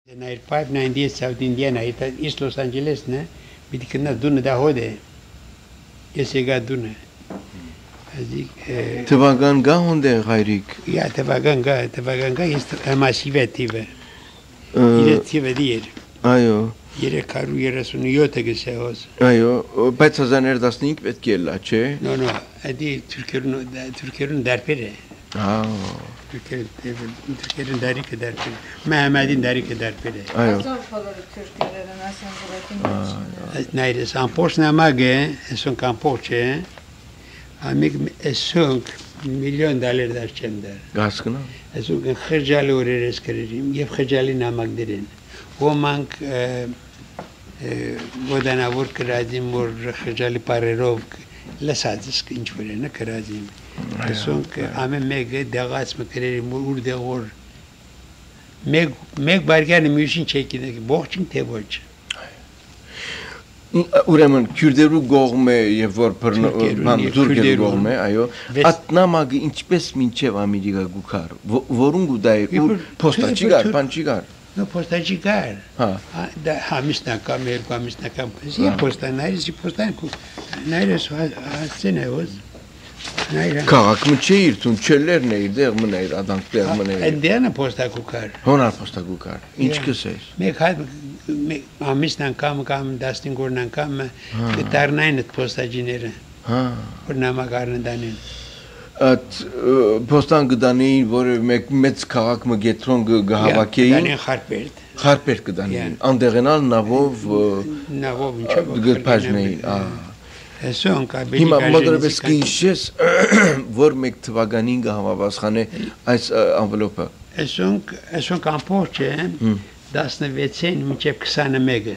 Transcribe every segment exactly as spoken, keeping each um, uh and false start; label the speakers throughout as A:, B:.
A: Nair five ninety-eight South Indiana, East Los Angeles, ne? Bidikna dun da hode. Yesega dun.
B: Tevaganga honde gayrik.
A: Ya tevaganga, tevaganga ist masivetive. Iretive dir.
B: Ayo.
A: Yere karu yere sunu yote geseos.
B: Ayo, բայց հազար տասնհինգ պետք է լա, չէ։
A: No, no, adi Türklerin Türklerin derpere.
B: Ha.
A: Türklerin Türklerin derike derpere. Mehmet'in derike derpere.
B: Ayo.
C: Türklerin aslında
A: Naire san posna mage, son campoche. Amig esunk milyon dolar derçender.
B: Gaskına.
A: Esunk xerjali orres kerim. Yef xerjali namak derin. O mank ودنا ورك رازم ور خجالي باريروف لسادس كنج فرنا كرازم سونك عم ميغ دغاس مكري مور دغور ميغ ميغ بارغان ميشين çekine boğçin teboç
B: Ուրեմն քյուրդերու գողմե եւ որ բան թուրքերու գողմե այո ատնամագը ինչպես մինչեւ ամերիկա գուքար որուն գուդայ ու փոստաչի գար բանչի գար
A: No postaci gar.
B: Ha.
A: Da hamis na kamer, hamis na kam. Si postan, naire si postan ku. Naire so hasene oz. Naire.
B: Քաղաք մը չէ իրտուն չելեր ներ դեղ մներ adank դեղ մներ.
A: Endena posta ku kar.
B: Հոնար posta ku kar. Ինչ կսես։
A: Մեկ հայ hamis na kam kam dastin gornan kam գտարնային այդ postaciները։
B: Հա։
A: Որ նամակարն դանեն։
B: At postan gıdanın որը մեկ մեծ քաղաք մը գետրոն գահավաքեին
A: Դանեն խարպերտ։
B: խարպեր գդանին անդեղենալ նավով
A: նավով ինչով
B: գպաժնեին ա
A: Այսօն կա բերի
B: հիմա մոդրեբես կինշես որ մեկ թվականին գահավասխանե այս անվելոպը
A: Այսօն այսօն կամփորջը տասնվեցին մինչև քսանմեկը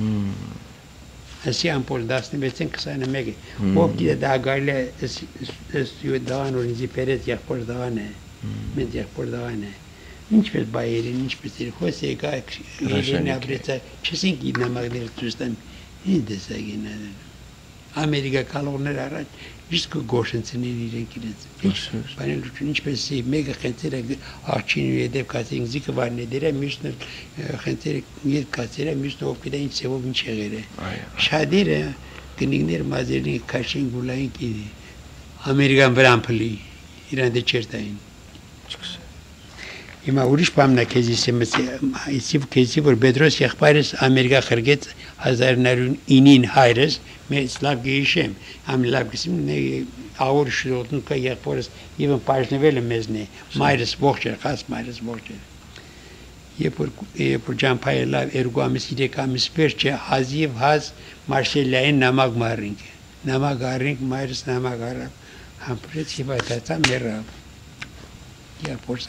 A: Asi ampol տասնվեցին քսանմեկը ով գիտե դա գալը ես յուդան օրինի պերետ եղբոր դավան է մենք եղբոր դավան է ինչպես բայերին ինչպես իր խոսե կա երեն ապրեցա չսին գինամագներ դուստան իդեսագինա Ամերիկա կալորներ առաջ իսկ գոշենցին իրենք իրենց բանել ու ինչպես մեգա խնդիրը աչին ու դեպ կասին զիկը վարներ դերը միշտ խնդիրը մի կասերը միշտ օպիդա ինչ ծավով ինչ եղել է շադերը գնիկներ մազերին քաշին գուլային կիդի ամերիկան վրամփլի իրան դե չերտային Հիմա ուրիշ բան է քեզի սեմսի քեզի որ Bedros եղբայրս Ամերիկա խրգեց հազար նավին հայրս մեծ լավ գիշեմ am լավ գիսիմ նե աուր շրոտն կա եղբորս իվն պաշնվել է մեզնի մայրս ողջ էր խաս մայրս ողջ էր Երբ որ երբ որ ջամփայը լավ երգոամիս իրեկամիս վերջը հազիվ հազ մարշելային նամակ մարինք նամակ արինք մայրս նամակ արա համբրեց եւ այդացա մեռա երբ որ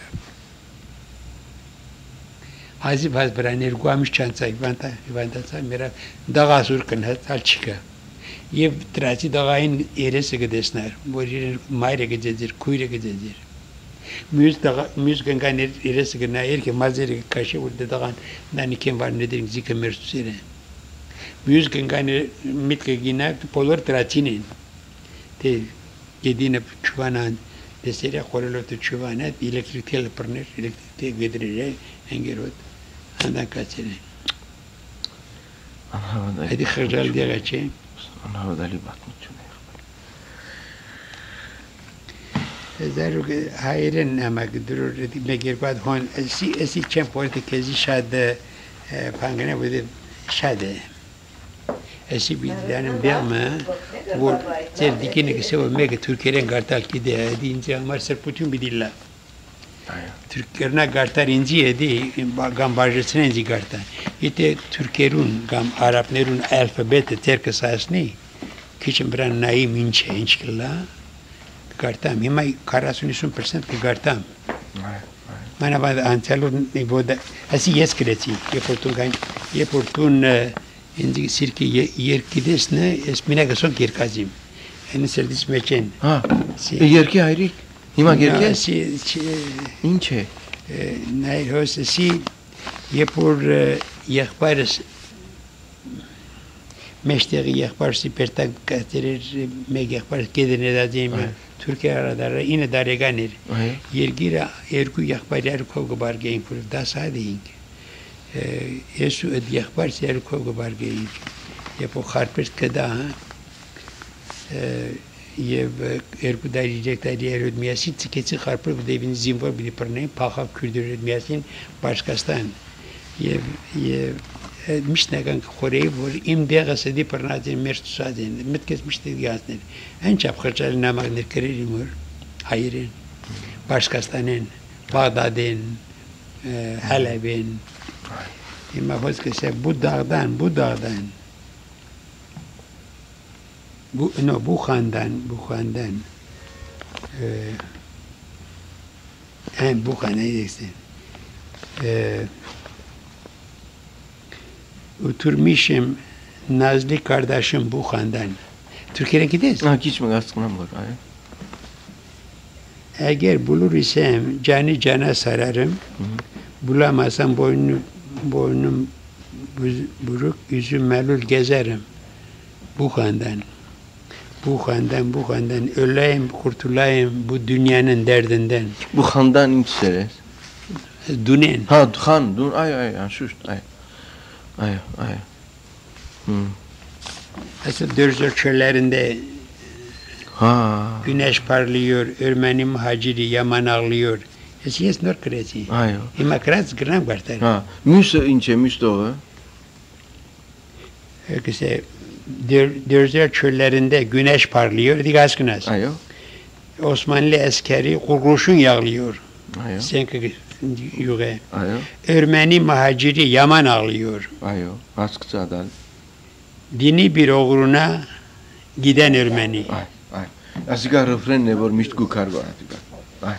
A: Azib haz braner guamish chansa ivanta ivanta mera dağasur kınhat alçika. Yev trasi dağayın erese gidesner. Borir mayre gidedir, kuyre gidedir. Müz dağa müz ganganer erese gidna erke mazeri kaşı urda dağan nani kim var nedir zike mersere. Müz ganganer mitke gina polor trasinin. Te gedine çuvanan desere korelot çuvanat elektrikli perner elektrikli gedire engerot. Andan kaçırı. Hadi xırcal diye geçeyim.
B: Ana vadali batmışım.
A: Zaruk hayren ama durur meğer bad hon esi esi çem porte kezi şade pangane bude şade. Esi bildanem belme bu ter dikine ki seve mega Türkiye'den kartal ki de deyince amar serpuçun bidilla. Türklerine kartar inci edi, gam barjesine inci kartar. İte Türklerun gam Araplerun alfabeti terk sayesni, kiçim bran naim ince inçkilla, kartam. Hima karasuni sun percent ki kartam. Mana bad antelun ne boda. Asi yes kreti. Ye portun gan, ye portun inci sirki yer kidesne esmine gason kirkazim. Eni serdis meçen.
B: Ha. Yerki hayrik. Հիմա գերկե Ինչ է
A: Նայր հոսի երբ որ եղբայրս մեջտեղի եղբայրսի պերտակ կատերեր մեկ եղբայրս կեդեն էդադիմ Թուրքիա արադարը ինը դարեգան էր Երգիրը երկու եղբայր երկով գբարգեինք որ դասադեինք ես ու այդ եղբայրս երկու գբարգեի եւ խարպես կդա եւ երկու դարի երեք դարի երդ միասին ցկեցի խարպը դեվին զինվոր բիդի բռնեն փախավ քուրդերդ միասին Բաշկաստան եւ եւ միշտ նական խորեի որ իմ դեղս էդի բռնած են մեր ծածեն մտքես միշտ դիացներ անչափ խճալ նամակներ գրել իմ որ հայերեն Բաշկաստանեն Բաղդադեն Հալաբեն հիմա հոսքսե Բուդաղդան Բուդաղդան Bu, no, Buxandan, Buxandan. Hem Buxan neyse. Oturmuşum Nazlı kardeşim Buxandan. Türkiye'ye gideriz.
B: Ha, gitme aslında var.
A: Eğer bulur isem canı cana sararım. Hı hı. Bulamazsam boynum boynum buruk, yüzüm melul gezerim. Buxandan. Bu handan, bu handan öleyim, kurtulayım bu dünyanın derdinden.
B: Bu handan inçsere?
A: Dünen.
B: Ha, han, dün, ay, ay, ay, şu, ay, ay, ay. Hmm.
A: Aslında Dörzör çöllerinde ha. Güneş parlıyor, Ermeni muhaciri yaman ağlıyor. Esiyes nor krezi.
B: Ay.
A: İma kraz gram vartar.
B: Ha, müse inçe, müste o.
A: Ökese Dörzör çöllerinde güneş parlıyor, digaskınaz.
B: Ayo.
A: Osmanlı askeri kurşun yağlıyor.
B: Ayo.
A: Sen ki yuge.
B: Ayo.
A: Ermeni muhaciri yaman ağlıyor.
B: Ayo. Askıca adal.
A: Dini bir uğruna giden Ermeni.
B: Ay, ay. Asika refren ne var miştku kargo atika. Ay.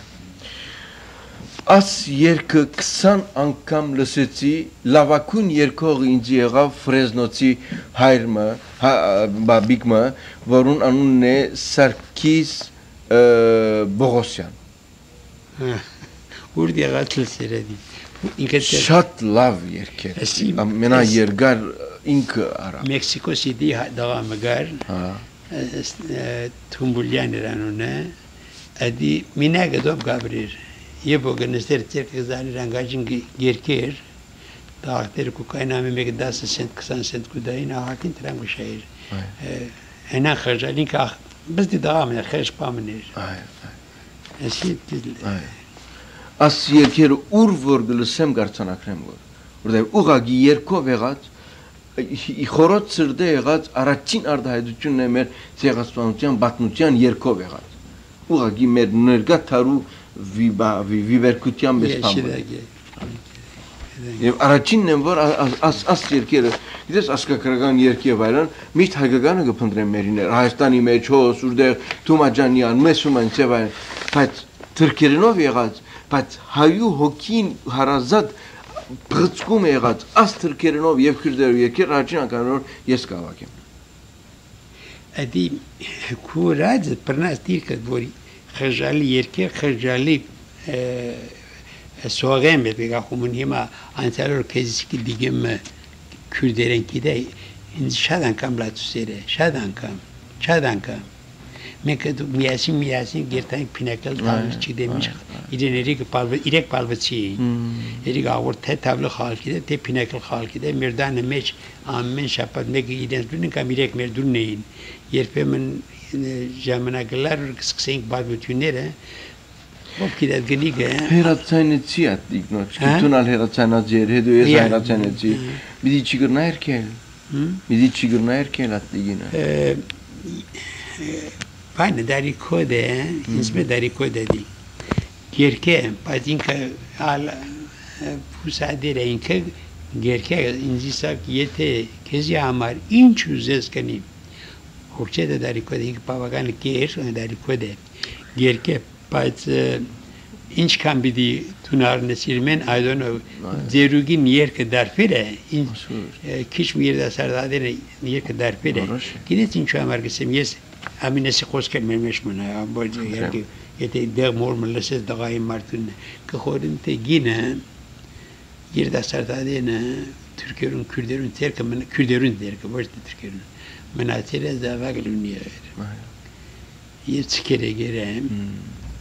B: As yerkı kısan ankam lısıtı lavakun yerkoğ inciyeğe Freznoci hayrma ha babikma varun anun ne Sarkis e, Bogosyan.
A: Urdiya gatıl seredi.
B: Şat lav yerker. Mena yergar inkı ara.
A: Meksiko City devam gar. Ha. Tumbulyan ranune. Adi minaga dob gabrir. Ye boganester Türk kızları rangajın gerker. Dağıtları kukayname megdası sent kısan sent kudayına hakin trangu şehir. Ena xarjalin ka biz de devam eder xeş pamnir. Ay. Eski dil.
B: As yerker ur vurgulu sem garçana krem gor. Orada uga giyerko vegat İxorot sırda egat araçin arda hayduçun nemer segaspanuçan batnuçan yerko vegat. Uga gimer nerga taru viba viverkutyan bespam. Ev araçin nem var as as yerker gides aska karagan yerker vayran mit hagagan gapandrem merine Rahistani meço surde tumacanyan mesuman sevay pat Türkiye'no vegat pat hayu hokin harazat Pritskum egat as Türkiye'no yevkirder yerker arçin kanor yeskavakem.
A: Adi kurad pernas tirkat bori خجالي يركي خجالي سوغم بيجا خمون هما أنتظر كذي ديجم كردين كده إن شادن كم لا تسيره شادن كم شادن كم مكتو مياسين مياسين جرتان بيناكل تابل چيده مش إذا نريك بالب إيرك بالب چي إيرك أول ته تابل خال كده ته بيناكل خال كده مردان مش آمن شابت مك إذا دون كم إيرك مردون نين يرفع من جامناگلار کسینگ بعد بتونیره خب کی داد گلیگه
B: هرات سنتی ات دیگه کیتونال هرات سنتی هدو یه هرات سنتی بیدی چیگر نایرکل بیدی چیگر نایرکل ات دیگه نه پایین
A: داری کوده اسم داری کوده دی گرکه بعد اینکه al پوسادیره اینکه گرکه اینجیسا یته کسی امر این چوزس کنیم Orçede dari kode ilk pavagan kier dari kode gerke pat inç kan bidi tunar nesirmen I don't know zerugin yer ke darfire in kiş bir yerde sardade yer ke darfire kinet inç amar kesem yes aminesi koskel memeş mena bu yer ke yete der mor meleses dagay martun ke xorin te gine yerde sardade ne Türklerin Kürtlerin terkemen Kürtlerin der ke başta Türklerin مناطق زاویه لونیه یه چکره گرم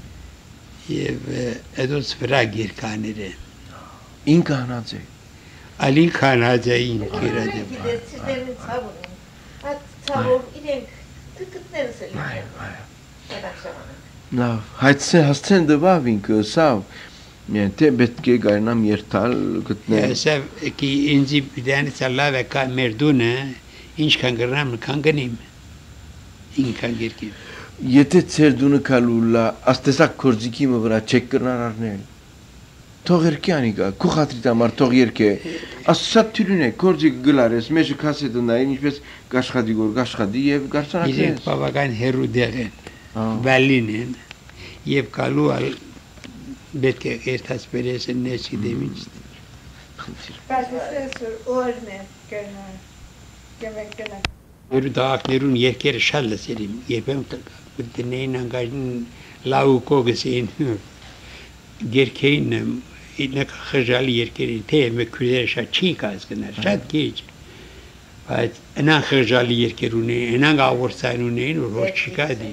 A: یه ادوس فراگیر کانیره
B: این کاناته
A: Ali Khan Hacay'ın kiracı.
C: Sizlerin savunun. Hat savun ilen tıkıtları söyleyeceğim.
B: Nav, haytse hasten de vavin că sau. Yani te betke gaynam yertal gitne.
A: Sev ki inci biden salla ve ka merdune inç kangırnam kanganim. İn kangirki.
B: Yete serdunu kalula astesak korziki mi vra çekirnar arnel. Toğerkani ga ku hatri tamar toğerke. Asat türüne korzik gılares meşu kasetında inç bes gaşhadi gor gaşhadi ev garsana
A: İle
B: kes.
A: babagan heru degen. Berlin'in yev kalu al betke ertas beresen ne demiş.
C: Ben size sor orne gönül. Yemek gönül.
A: Heru dağak nerun yerkeri şalla serim. Yepem neyin angajın lau kogesin. Gerkeğin ne khajali yerkeri te me küler şa çiğkaz gınar. Şad geç. Fakat enan khajali yerkerune enan gavursanune hoş çıkadi.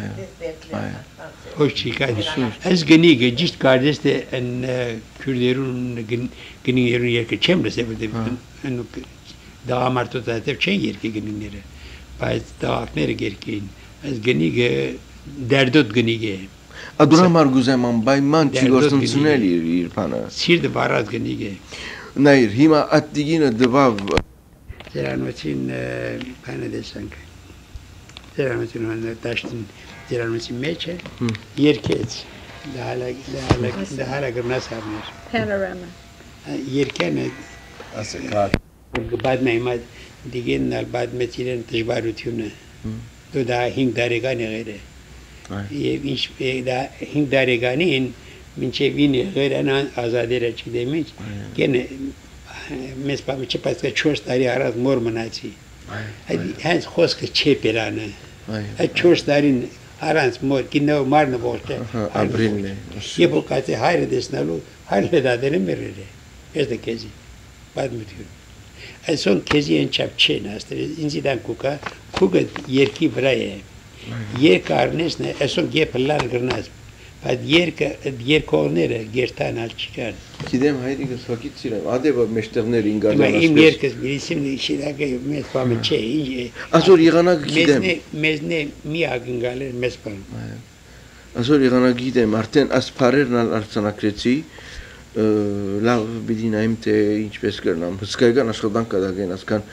A: Hoş çıkadi. Az gani ge cist kardeş de en Kürderun gini yerun yerke çemre sebede en dağamar tutatep çen yerke gininleri. Fakat dağak nere gerkeğin. Az gani ge derdot gani ge.
B: Aduramar guzeman bay man çigorsun tünel ir pana.
A: Sirde baraz gani ge.
B: Nair hima atdigina devav.
A: Ceranmetin pana desen ki. Ceranmetin önünde taştın ceranmetin meçe. Yerkeç. Daha la daha la daha la gırnas yapmış.
C: Panorama.
A: Yerken
D: Asıkar.
A: बाद में हिम्मत दिगे नाल बाद में चिरन तजबार उठ्यो ने तो दा हिंग दारेगा ने गरे ये इंच पे दा हिंग दारेगा ने इन मिंचे विने गरे ना आजादी रची demiş gene mespa mi çepas ka çoş dari araz mor manaci hadi hans khos ka çepelane ay çoş darin araz mor kinno marne boşta
B: Abrinle.
A: ye bu kate hayre desnalu hayre da derim verire este kezi बाद में थियो ऐसों केजी इन चपचे नास्ते इंसिडेंट कुका कुका yerki braye yer karnes ne ऐसों ये फल्लान करना बाद yer का yer kornere gertan al çıkar
B: Gidem haydi kız vakit sirem. Adeba meşterner ingardan
A: ama im yer kız bilisim işine ki mes pamın çe ince
B: Azor yigana gidem.
A: mezne mezne mi agın galer mes pam
B: Azor yigana gidem. Arten asparernal artsana kreci. Լավ պիտի նայեմ թե ինչպես կրնամ հսկայական աշխատանք կդագեն ասկան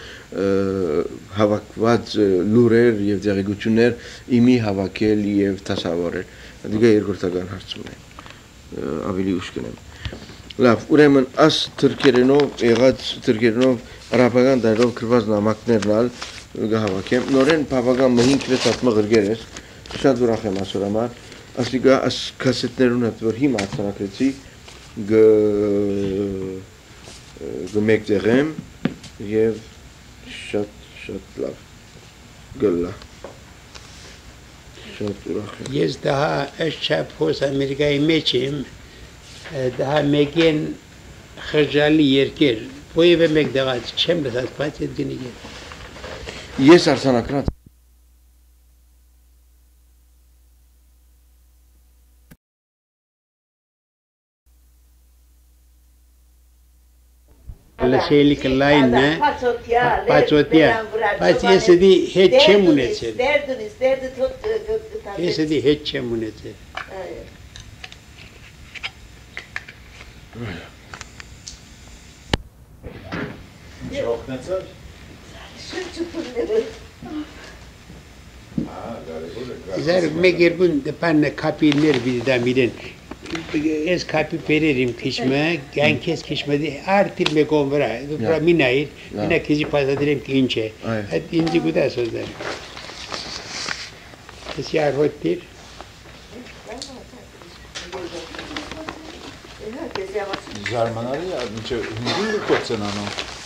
B: հավաքված լուրեր եւ ձեռագություններ իմի հավաքել եւ դասավորել դիգա երկրորդական հարցում է ավելի ուշ կնեմ լավ ուրեմն աս թրքերենով եղած թրքերենով արաբական դարով գրված նամակներն ալ գահավաքեմ նորեն բավական մհինք վեցած մղրգեր ես շատ ուրախ եմ ասոր համար ասիկա աս կասետներուն հետ որ հիմա արձանագրեցի գմեկտեղեմ և շատ շատ լավ գլլա շատ ուրախ եմ
A: Ես daha eşçap hos Amerika'yı meçim daha megen xırcalı yerker bu eve megdağa çemre sat patet gini gel
B: Ես արսանակրած
A: la şeylik line ne paçotya paç esedi hiç çemunetse
C: Derdiniz, derdi tut.
A: esedi hiç çemunetse
D: Çok ne sar?
C: Şu çukurları.
D: Ha, galiba.
A: Zar megerbun de panne kapiller bir de miren es kapi pererim kişme gen kes kişmedi artir me konvera pra minayir mina kezi pasadirem ki ince et inci guda sözler Siyar hottir
D: Jarmanari ya, niče hindi kocen ano.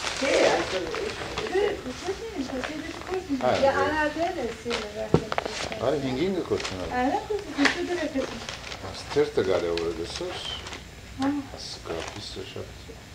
C: Ya ana denesi.
D: Ari hindi kocen ano.
C: Ana kuzu da rakı.
D: Sterta gale orada sos. Aska pisa şap.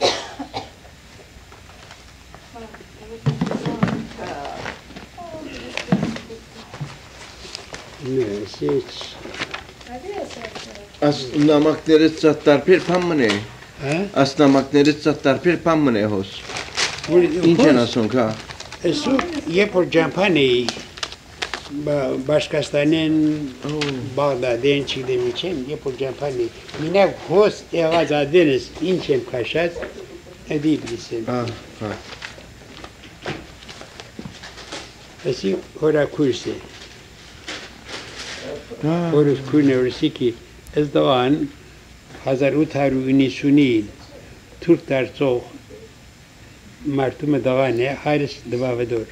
A: ne hiç
B: As namakları çattar per pamne Ասնամակներից ծատարբեր բան մնե հոս։ Ինչ են ասում կա։
A: Սու երբ որ ջամփան էի Բաշկաստանեն Բաղդադեն չգիտեմ ինչ եմ, երբ որ ջամփան էի, մինակ հոս եղած ադենս ինչ եմ քաշած, էդի բրիսեմ։
B: Հա։
A: Էսի հորակուրս է։ Հորս քուրն է որսիկի ez doğan հազար ութ հարյուր իննսունին թուրք դարձող մարդումը դղան է հայրս դվավեդոր։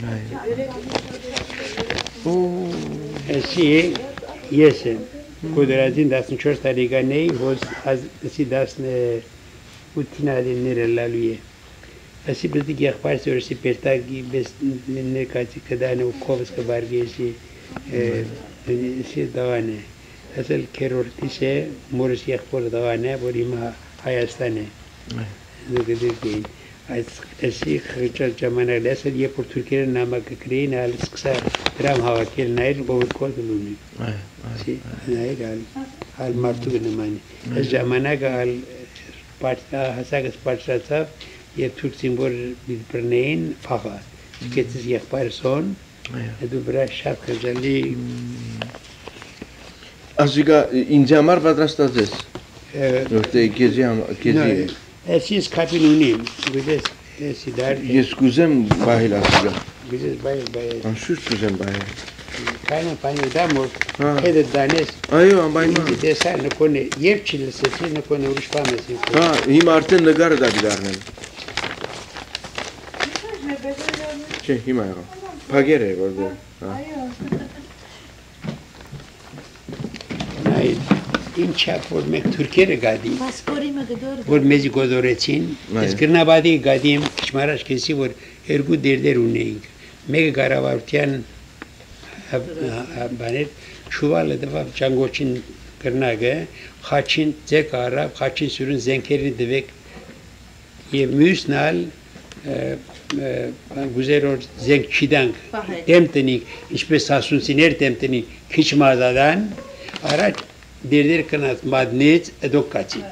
A: Էսի ես եմ, կոդրազին տասնչորս տարեկան էի, հոս ասի տասնութին ադենները լալու է։ Էսի բզդիկ եղբարս որսի պերտագի բես ներկացի կդանը ու կովս կվարգի էսի էսի դղան է։ Ասել քերորտիս է, մորս եղբոր դղան է, որ հիմա Հայաստան է։ Զուգդիրգին։ Այս էսի խղճած ժամանակ ասել, երբ որ թուրքերը նամակը գրեին, ալ սկսա դրամ հավաքել նայր, ով կոդ լունի։ Սի նայր ալ ալ մարդու նմանի։ Այս ժամանակը ալ հասակս պատրաստավ, երբ թուրքին որ բրնեին փախա։ Գեցես եղբարսոն, դու վրա շատ խժալի
B: Ասիկա ինձ համար պատրաստած ես։ Որտե քեզի քեզի։
A: Էսիս կապին ունիմ, գիտես, էսի դար։
B: Ես կուզեմ բայել ասիկա։
A: Գիտես բայել բայել։
B: Անշուշտ կուզեմ բայել։
A: Կանա պանի դամոր, հետը դանես։
B: Այո, անպայման։
A: Գիտես այ նկոնե, երբ չլսեցի նկոնե ուրիշ բան ես։
B: Հա, հիմա արդեն նկարը դա դառնել։ Չէ, հիմա եղա։ Փագեր է որտե։ Այո։
A: Ինչա որ մենք թուրքերը գադի, որ մեզի գոդորեցին, ես գրնաբադի գադիմ, քիչմարաշ քեսի, որ երկու դերդեր ունեինք, մեկը գարավարության բաներ, շուվալը դվավ ճանգոչին գրնագը, խաչին ձեկ արավ, խաչին սուրուն զենքերին դվեք, և մյուսն ալ գուզերոր զենք չիդանք, դեմ տնիկ, ինչպես ասունցիներ դեմ տնիկ, քիչմազադան, առաջ դերդեր կնած մադնից էդոք կացի։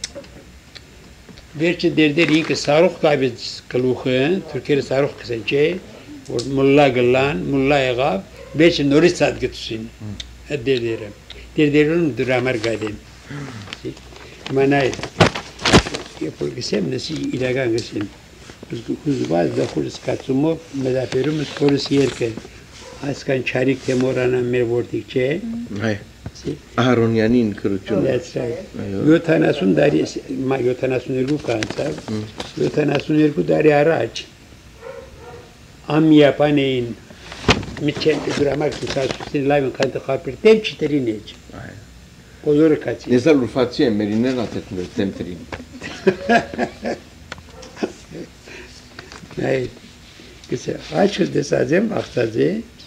A: Վերջը դերդեր ինքը սարուխ կայվեց կլուխը, թուրքերը սարուխ կսեն չէ, որ մուլլա գլան, մուլլա եղավ, վերջը նորից ծատ գտուսին, այդ դերդերը։ Դերդերում դրամար գադեն։ Մանայ, երբ որ գսեմ, նսի իրական գսեմ, հուզված դախուրս կացումով, մեդապերում ես կորս երկը, այսքան չարիք թեմորանա մեր որդիք չէ,
B: Ահարոնյանին քրություն։
A: That's right. յոթանասուն տարի, յոթանասուներկու կանցավ, յոթանասուներկու տարի առաջ ամիապան էին միջեն դրամակ սուսասուսին լայվն կանտը խապիր դեմ չիտրին էջ։ Բոլորը կացի։
B: Ես ալ ուրվացի եմ մերիներ ատետ մեր դեմ տրին։
A: Այ, գսե, աչը դեսած եմ, աղտած է,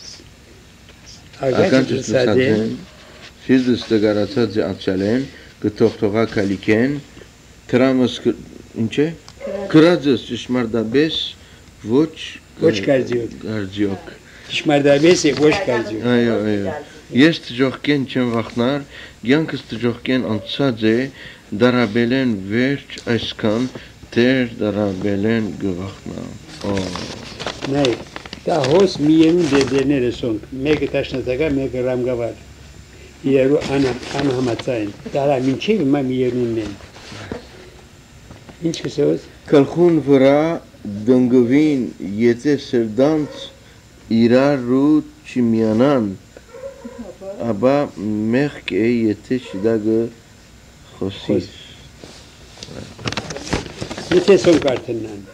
B: ագան դեսած եմ, Շիզդս դգարացած է անցյալեն, գթողթողա կալիքեն, տրամս ինչ է, կրածս ճշմարդաբես, ոչ
A: գարձիոք, ճշմարդաբես է ոչ գարձիոք,
B: այո, այո, ես տժողկեն չեմ վախնար, գյանքս տժողկեն անցած է, դարաբել են վերջ այսքան, տեր դարաբել են գվախնա,
A: նայ, դա հոս միևուն դերդերներ է սոնք, մեկը տաշնատակա, մեկը ռամգավար, Երու անհամացային, դարա մինչև հիմա մի երունն են։ Ինչ կսեոս։
B: Կլխուն վրա դնգվին եթե սրդանց իրար ու չիմյանան, աբա մեղք է եթե շիդագը խոսիս։
A: Եթե սոնք արդեննան։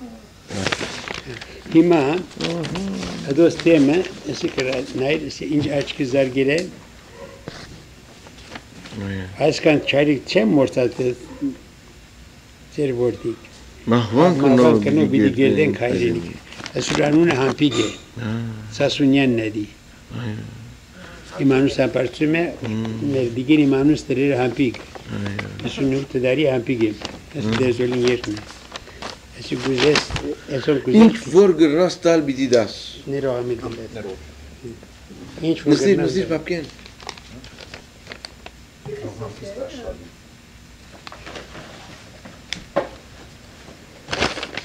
A: Հիմա,ադոս թեմը, եսի կրա նայր, եսի ինչ աչկի զարգիր է, Այսքան չարիք չեմ մորցած ձեր որդիք։
B: Մահվան կնով
A: բիդի գերդենք հայրենիք։ Ասուրանունը համպիգ է, Սասունյանն էդի։ Իմանուս համպարծում է, մեր դիգին իմանուս տրերը համպիգ։ Ասունուք տդարի համպիգ եմ, ասու դերզոլին երկն է։ Ասու գուզես, ասում գուզես։
B: Ինչ որ գրնաս տալ բիդի դաս։
A: Ներող ամիդ դլեր։ Ինչ որ
B: Նստիր,
A: գրնաս։
B: նստիր պապկեն։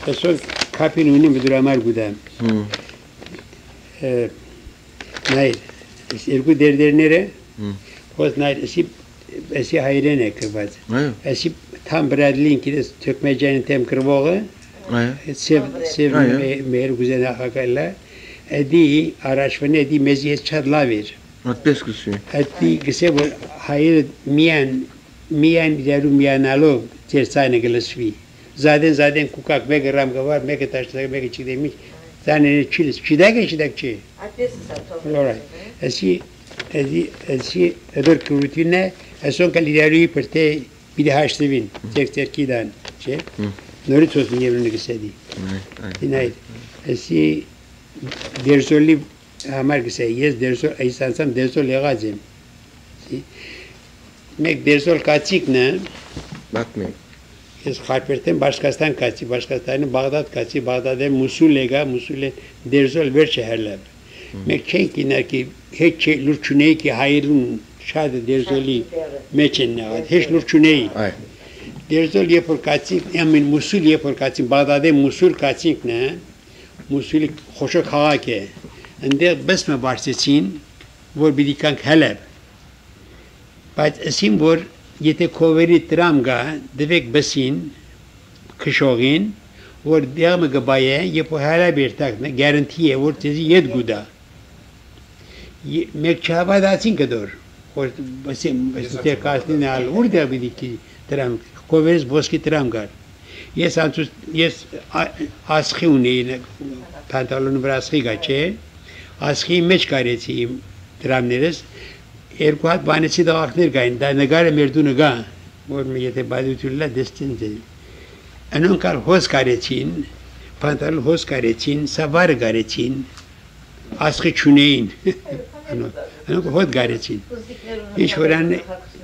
A: Son kapın önüne bir duramar gudam. Hayır. Ergu derder nere? Hoş hayır. Esi esi hayre ne kırbaz. Esi tam Bradley'in ki tökmecenin tem kırboğu. Sev sev meğer güzel hakalla. Edi araştırma edi meziyet çadla ver.
B: Atbes kısıyor.
A: Edi kısa bu hayır miyan miyan deru miyan alo tersane gelişvi. Zaten zaten kukak mega ramga var mega taşlar mega çık demiş. Zaten çilis çidek çidek çi.
C: Adresi satıyor.
A: Alright. Esi edi esi öder kurutine eson kalideru perte bir de haştevin. Tek terkidan. Şey. Nuri tosun yerini kısedi. Dinay. Esi dersoli hamar kısa yes dersol aysansam dersol yagazim. Mek dersol kaçık ne?
B: Bakmayın.
A: Es harperten başkasından kaçı, başkasından Bağdat kaçı, Bağdat'ta Musul'e Musul'e derzol ver şehirler. Mek çenkiler ki hiç şey lurçuney ki hayırın şadı derzoli meçen ne var. Hiç lurçuney. Derzol yapır kaçı, emin Musul yapır kaçı, Bağdat'ta Musul kaçı ne? Musul'ü hoşa kağa ki. Ende besme başlasın, vor bidikan Halep. Bat esim vor Yete koveri tramga devek besin kışogin vor devam gabaye yepo hala bir takne garantiye vor tezi yed guda mekçava da sin kadar vor besim besin kasni al vor da bidiki tram koveris boski tramgar yes antus yes askhi une pantalon braskhi gache askhi meç kareti tramneres Erkuat banesi de vakner gayin da negare merdunu ga vor miyete badutullah destince anon kar hoz kareçin pantal hoz kareçin savar kareçin askı çuneyin anon anon hoz kareçin iş oran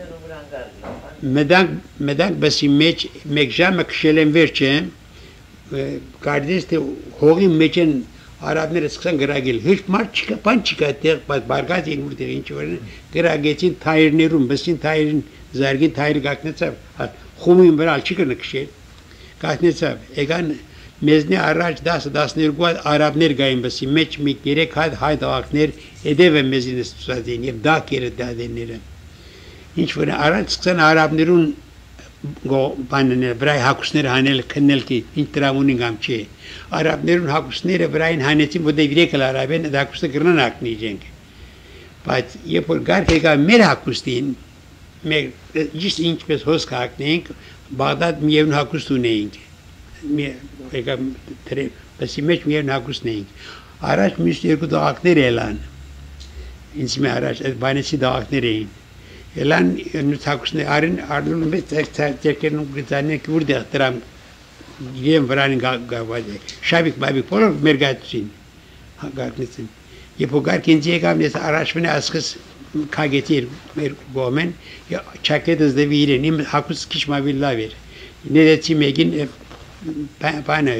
A: medan medan besimeç mekja mekşelen verçe kardeş de hoği meçen Araplar eskiden gragil hiç mar çıka pan çıka tek bas bargaz in vurdu inç var gragetin tayir nerum besin tayirin zargin tayir gaknetsab khumim beral çıkırne kişi gaknetsab egan mezne araç das das nerguat Araplar gayim besin meç mi gerek had hayda akner ede ve mezines tuzadin yeb da kere da denire inç var araç çıksan Arapların go panne bray hakusner hanel kennel ki intramuni gamçe Arapların hakusner brayin haneti bu devre kala Araben da hakusta kırnan akniyecek. Pat ye por gar ke ga mer hakustin me jis inch pes hos kakning Bağdat mi evn hakustu neying. Mi ega tre pesimeç mi evn hakust neying. Araç müsterku da akner elan. İnsime araç banesi da aknereyin. Elan nüt hakusne arın ardın be tek tek tekerin gitane ki vurdu ihtiram Gidem vran gavade. Şabik babik polor mergatsin. Hagatnisin. Yepogar kinciye gamnes araşmene askıs kagetir mer gomen ya çaketiz de vire nim hakus kişma billah ver. Nereti megin pana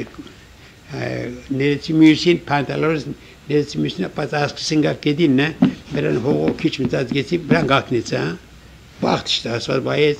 A: nereti müsin pantalones nereti müsin pas askısın gakedin ne beren ho kiçmitaz gesi bran gaknitsa. Vaxt işte asfal bayet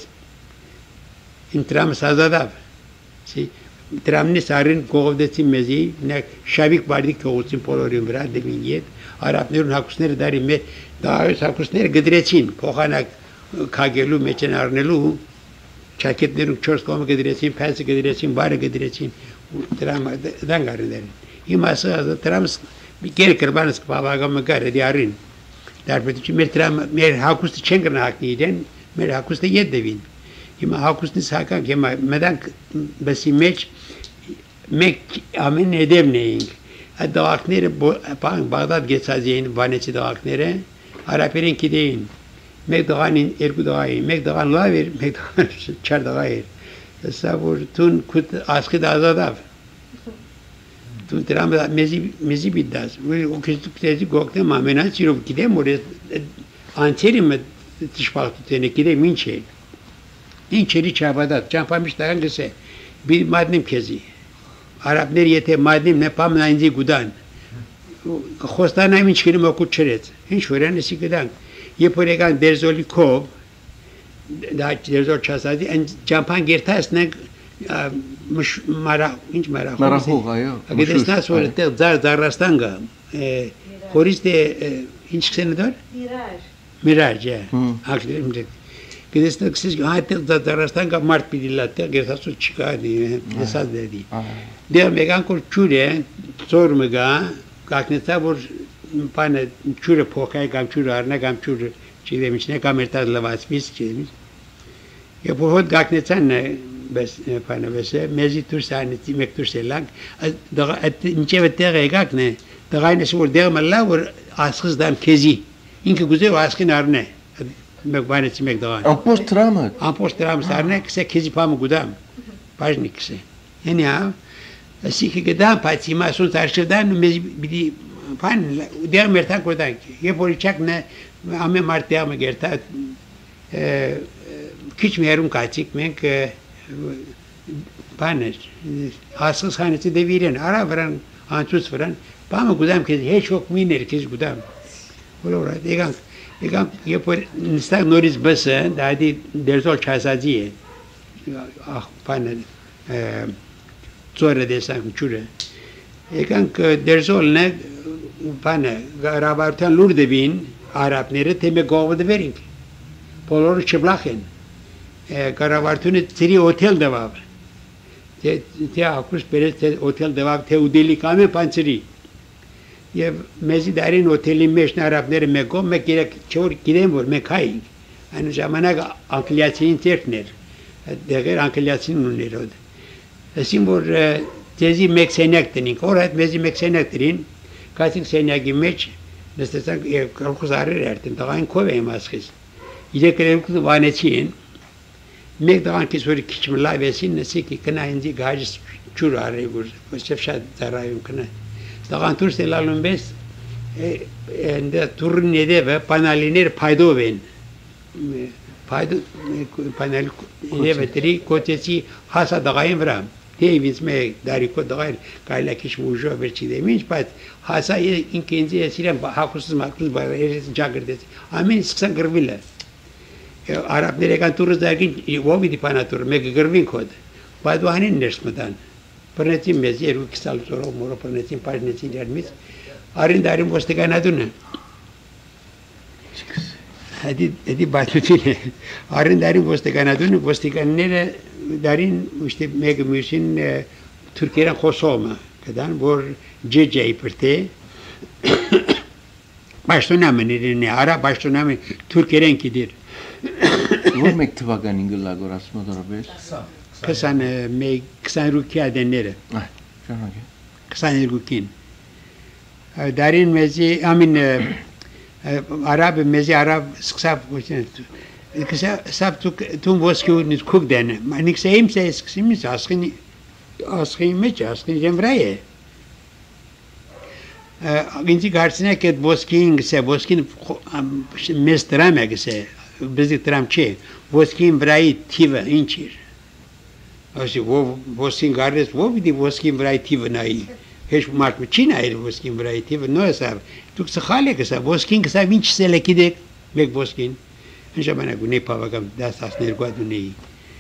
A: intram sazadav. Si Tramni sarın kovdesi mezi ne şabik bardik kovutsin poloryum bra demiyet Arapların hakusner dari me daha öz hakusner gidreçin pohana kagelu meçen arnelu çaketlerin çors koma gidreçin pensi gidreçin bar gidreçin tram dangarın imasa trams bir geri kırbanız babaga magar diarin darbeti mer tram mer hakus çengren hakniden mer hakus da yeddevin ima hakus ni saka kema medan besimeç mek amin edem neying hatta aknere pan Bağdat geçeceğin vaneci de aknere Arapların ki deyin mek dağanın ergu dağı mek dağan la ver mek dağan çar dağı ver sabur tun kut askı da azadav tun tram mezi mezi biddas o küçük tezi gokte mamena çirov gidem oraya anterim tişpak tene gidem minçe İnçeri çabadat çampamış dağın gese bir madnim kezi Arap neriyete madnim ne pamnayınca gudan Xostan aymin çıkırım okut çeret hiç öğrenisi gudan yeporegan derzoli kov da derzol çasadi en çampan gertas ne مش مرا اینج مرا
B: مرا آیا
A: اگه دست نسوره ته زار زارستانگا خورشت اینج کسی ندار
C: میراج
A: میراج اکلیم ده که دست نکسیش ها ته زارستانگا مارت پیدیلات ته گرتا سو چیکاری دست دادی ده میگن که چوره زور میگه کاکنتا بر پانه چوره پوکای کام چوره آرنا کام چوره چیزی میشه کامرتاز لواس بیس چیزی یا پوهد کاکنتا نه بس پانه بسه مزی تور سانی تی مکتور سلانگ دقا اینچه بتیغه ایگاک نه دقای نسور دیگه ملا ور آسخز دام کزی این که گوزه و آسخی نارنه مقبانه تی مک دقای
B: آمپوست ترامد
A: آمپوست ترام سارنه کسی کزی پامو گودام پاش نیکسه یعنی ها اسی که گدام پاتی ما سون ترشدن مزی بیدی پان دیگه مرتان کردن یه پوری چک نه همه مرتی همه گرتا کیچ میارم کاتیک من که پانش آسخز خانه تی دویرن آرا برن آنچوس برن پامو گودام که هیچ وقت مینر کیش گودام ولی ورا دیگه دیگه یه پر نستاق نوریز بسه دادی درزول چاسازیه آخ پانه زوره دیسان چوره دیگه که درزول نه پانه رابطان لور دبین عرب نره تیم گاو دبرین پولور چبلاخن کارابارتون تری هتل دواب ته ته آکوش برای ته هتل دواب ته اودلی کامه پانچری یه مزی دارین هتلی میش نراب نره مگو مگیره چور کدیم بور مکایی انو زمانه انکلیاتین ترکنر دیگر انکلیاتین نونیرود اسیم بور تزی مکسینک تنین کورات مزی مکسینک ترین کاتین سینیاگی میچ نستن کارکوز آره رفتن داغین کوه ماسکس یه کلیل کدو وانچین مقدار که سوری کشم لایبسین نسی که کنه هنری گاهش چور آره بود واسه شاید درایم کنه داغان تور سلالون بس اند تور نیده و پانالینر پایدو بین پایدو پانال نیده و تری کوتیسی خاصا داغایم برام هیویز می داری کو داغایم کایلا کش موجو برچیده میش بعد خاصا این کنزی اسیرم با حکومت ماکوس برای جاگرده امین سکسان گرویله عرب نرگان تورز درگین وابی دی پانا تور مگ گروین کود بعد وانین نرس مدان پرنتیم مزی رو کسال زورو مورو پرنتیم پاش نتیم درمیز آرین داریم وستگان ندونه هدی هدی باتوتینه آرین داریم وستگان ندونه وستگان نره دارین وشتی مگ میشین ترکیه خوشومه کدان بور جی جی پرته başta ne ne ara başta ne Türkiye'den gider.
B: Var mektubagan ingilla goras modorabes.
A: Kısan me kısan rukiya denere.
B: Ay, canım.
A: Kısan rukin. Darin mezi amin Arap mezi Arap sıksap koçen. Kısa sap tu tüm voski unis kuk dene. Manik seyim se sıksimiz askın askın meç askın jemraye. Ginci karşısına ki Boskin ise Boskin mestram ya ise bizi tram çe Boskin brai tiva inçir. Asi o Boskin kardeş o bir de Boskin brai tiva nayi. Hiç mark mı Çin ayrı Boskin brai tiva no hesap. Tu kısa hale kısa Boskin kısa vinç sele kide mek Boskin. İnşa bana güney pavagam das as nerguadu neyi.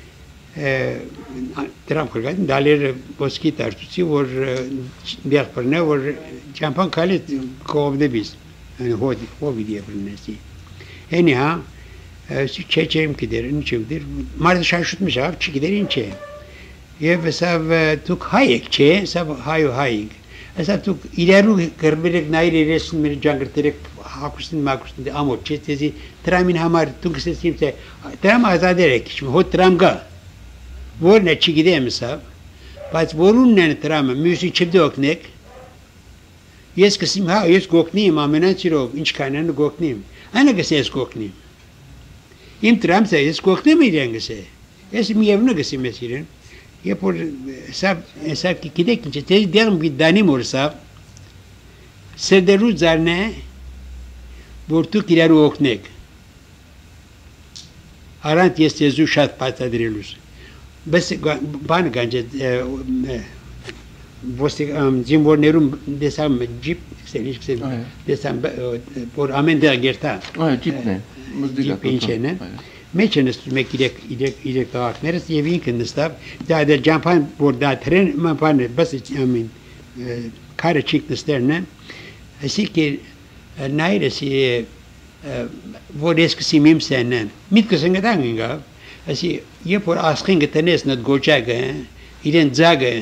A: Tram kurgadın dalir Boski tartusi or diğer perne or Çampan kale kovde biz. Yani hodi hobi diye pernesi. Anyhow si çeçerim gider, inçedir. Mardı şaşırtmış abi, çi gider inçe. Ye vesav tuk hayek çe, sav hayo hayek. Esa tuk ileru kırberek naire resim mir jangırterek hakustin makustin de amor çe tezi tramin hamar tuk sesimse tram azaderek. Şimdi hot tramga. Vor ne çi gider misav. Pas vorun ne tram müzik çibde oknek. Yes kısim ha yes goknim amena çiro inç kaynanı goknim. Ana gese yes goknim. İm tram se yes goknim idengese. Es mi evne gese mesirin. Ye por sab sab ki gidek ince tez derim bir danim orsa. Sederu zarne bortu kiler oknek. Arant yes tezu şat patadrilus. Bes ban gance Vostik jim vor nerum desam jeep seliş desam por amen der gerta.
B: Ay jeep ne?
A: Jeep inçene. Meçeniz mek ilek ilek ilek dağık neresi yevin kendistab daha da jampan burada tren mampan bas amin kare çıktı sterne asi ki nayresi vodesk simim senen mit kısınga danginga asi ye por askin getenes not gochaga iden zaga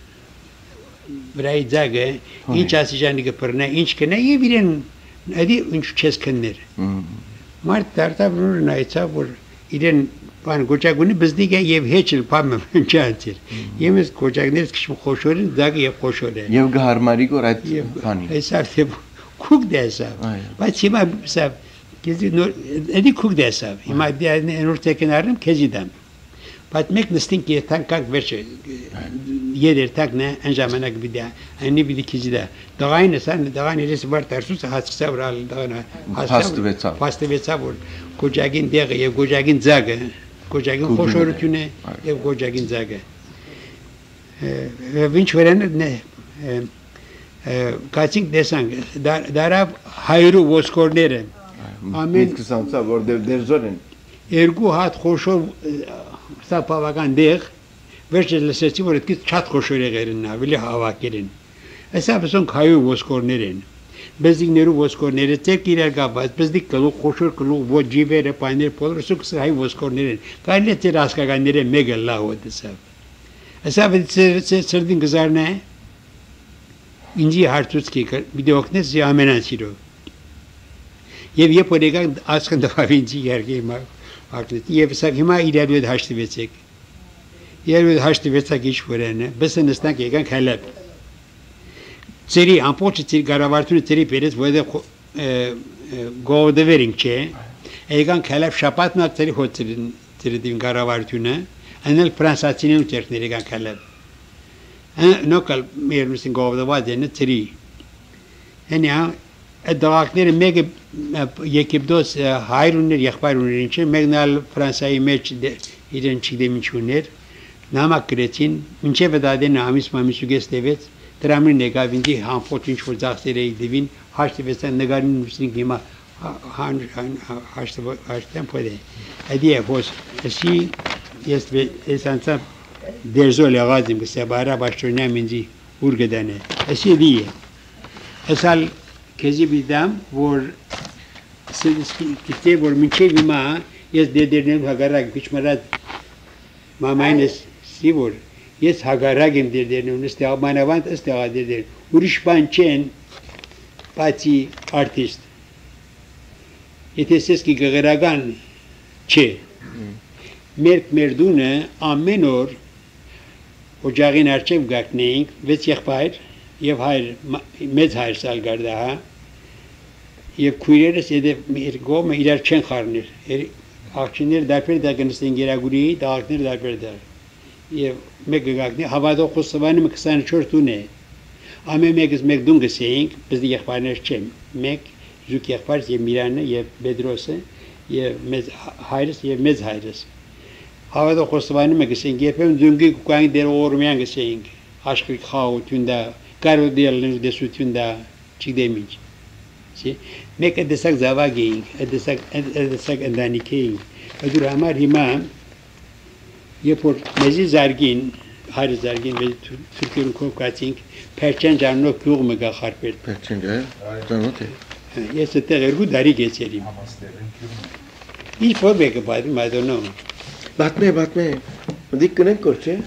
A: bray zaga inç asijani perna inç kene ye biren adi inç cheskenler Mart tarta bunun naitsa bur iden pan gochaguni bizdige yev heçil pam chantir yemiz gochagners kişi khoşorin zaga ye khoşore
B: yev garmari gorat pani
A: esafte kuk desa bat sima sab kezi edi kuk desa ima diğerine enur tekinarım kezidem bat mek nistin ki tankak verçe yeder tak ne enjamana gibi de ani bir kezide dağayne sen dağayne resi var tersus hasksa var dağana
B: pastı ve sab
A: pastı ve sab kocagin dege ye kocagin zaga kocagin khoşorutune ye kocagin zaga vinç veren ne kaçink desang darab hayru voskornere amen
B: kısansa orada derzoren
A: ergu hat khoşor sapavagan der verçel sesi voret ki çat khoşore gerin veli hava gerin hesap son kayu voskorneren bezigneru voskornere tekiler gabaz bezdik kalu khoşor kalu vo jibere paner polur suk hay voskorneren kalle te raska gandere megalla odesa hesap serdin kızarne İnci hartutski bir de oknes yamenen siro. Yev ye podega askın da vinci yerge ma aklı. Yev sak hima ileride haştı versek. Yer haştı versek iş verene. Besen istan ki gan kalep. Seri ampoç seri garavartunu seri peres böyle govde veringçe. Egan kalep şapatna seri hotelin seri din garavartuna. Anel fransatinin terkneri gan kalep. نقل مير مسين قوة دوادي نتري هني ها الدواقنير ميج يكبدوس هايرونير يخبرونير إنشة ميجنال فرنساي ميج إيران شيء من شونير نامك كريتين إنشة بدادين ناميس ما مسوجس ديفيت ترامين نجابينتي هم فوتين شو زاخسيري ديفين هاشت بيستان نجارين مسين كيما هان هاشت هاشتم فده أديه فوس أشي يس بيسانسا Derzol ağacım ki sebara başlığına minci urgedane. Esi diye. Esal kezi bidam vor sidiski kitte vor minçe bima yes dedernem hagarak piçmarat mamaynes si vor yes hagaragim dedernem neste amanavant este ader uriş bançen pati artist. Yeteses ki gagaragan çe merk merdune amenor Ocağın erçev gakneying ve çekpayr yev hayr mez hayr sal garda yev kuyreres ede mirgo me ilerçen xarnir er akçinir derper daganistin geraguri dağaknir derper der yev meg gakni havada qusvanı mı kısan çortune ame megiz meg dunga seying biz de yekparner çem meg juk yekpar yev mirane yev bedrose yev mez hayres yev mez hayres Havada kostvanı mı gitsin? Gepem düngi kukan der ormayan gitsin. Aşkı xav tünde, karo diyelim de sütünde çiğdemiş. Si, mek edesak zava geying, edesak edesak endani keying. Ödür hamar himam, yapor mezi zargin, har zargin ve Türkiye'nin kokatink, perçen canlı kuğu mu gahar per.
B: perçen gel, tamam te.
A: Yese teğergu dari geçelim. Hiç por beke badım, I don't know.
B: Batme batme. Dik ne korçe?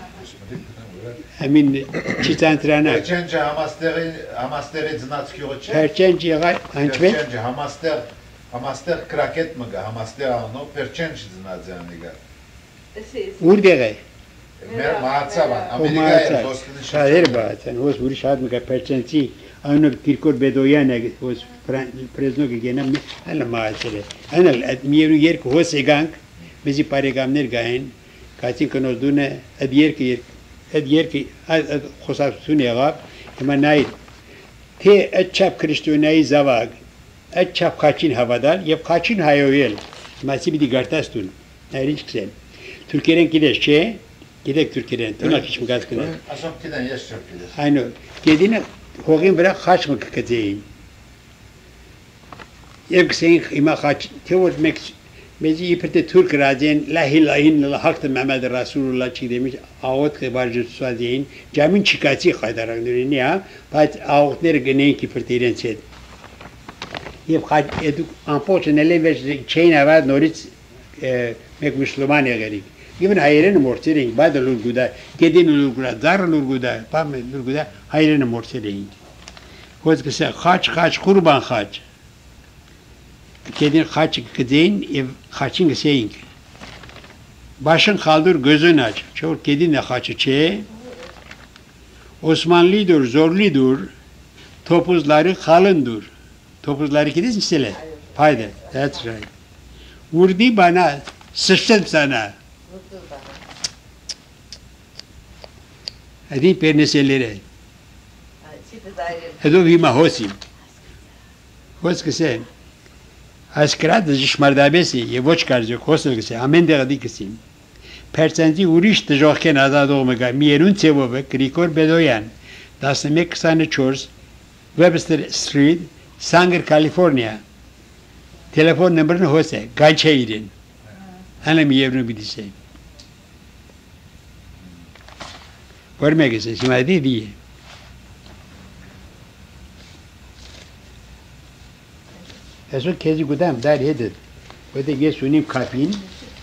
A: Emin çitantrana.
D: Perçence hamasteri hamasteri znatskyoche.
A: Perçenci yagar ançme.
D: Perçence hamaster hamaster kraket mı ga hamaster ano perçence znatzaniga.
A: Urdege.
D: Mer maatsavan
A: O
D: Amerika'ya
A: maatsa.
D: dostunu
A: Şaher bazen. Hos buri şad mı ga perçenci. Ano kirkor bedoyan eg hos prezno ki genam hala maatsere. Ana miyeru yer ko hos egang. Bizi paregamner gayen. Kaçın kanodune adiyer ki adiyer ki khosas sunegab. Ama nayt. Te açap kristiyonayı zavag. Açap kaçın havadar. Yep kaçın hayoyel. Masi bir digartastun. Ayrıç güzel. Türkiye'nin gideşçe. Gidek Türkiye'nin. Tuna kişim gaz kılar.
D: Asok giden yaş çok gider.
A: Aynı. Gedine hogin bırak kaç mı kıkazeyin. Ev kıseyin ima kaç. Tevot mek Mezi ipirte Türk razin la ilaha illallah hak Mehmet Resulullah çi demiş ağıt ke barjı suadiyin camin çıkatı kaydarak nuri ya pat ağıtlar gene ki pirtiren çet yep kay edu ampoç nele ve chain avad norit mek Müslüman ya gerik Given hayırın mortirin badalur guda kedin ulur guda zarulur guda pam ulur guda hayırın mortirin Koz kısa kaç kaç kurban kaç Kedin kaç kedin ev kaçın şeyin Başın kaldır gözün aç. Çok kedin de kaçı çe. Osmanlıdır, zorludur. Topuzları kalındır. Topuzları kediz misile? Payda. That's right. Vurdu bana, sıçtım sana. Hadi perneselere. Hadi vima hosim. Hos kese. Askrat zishmardabesi yevoch karje kosel kese. Amen de gadi kese. Persenzi urish tjoken azad olmaga mierun tsevobe krikor bedoyan. Dasnemek sane chors Webster Street, Sanger, California. Telefon numarını hose gançayrin. Ana mi yevnu bidise. Görmek ise şimdi diye. Eso kezi gudam dar hedet. Öde ge sunim kapin.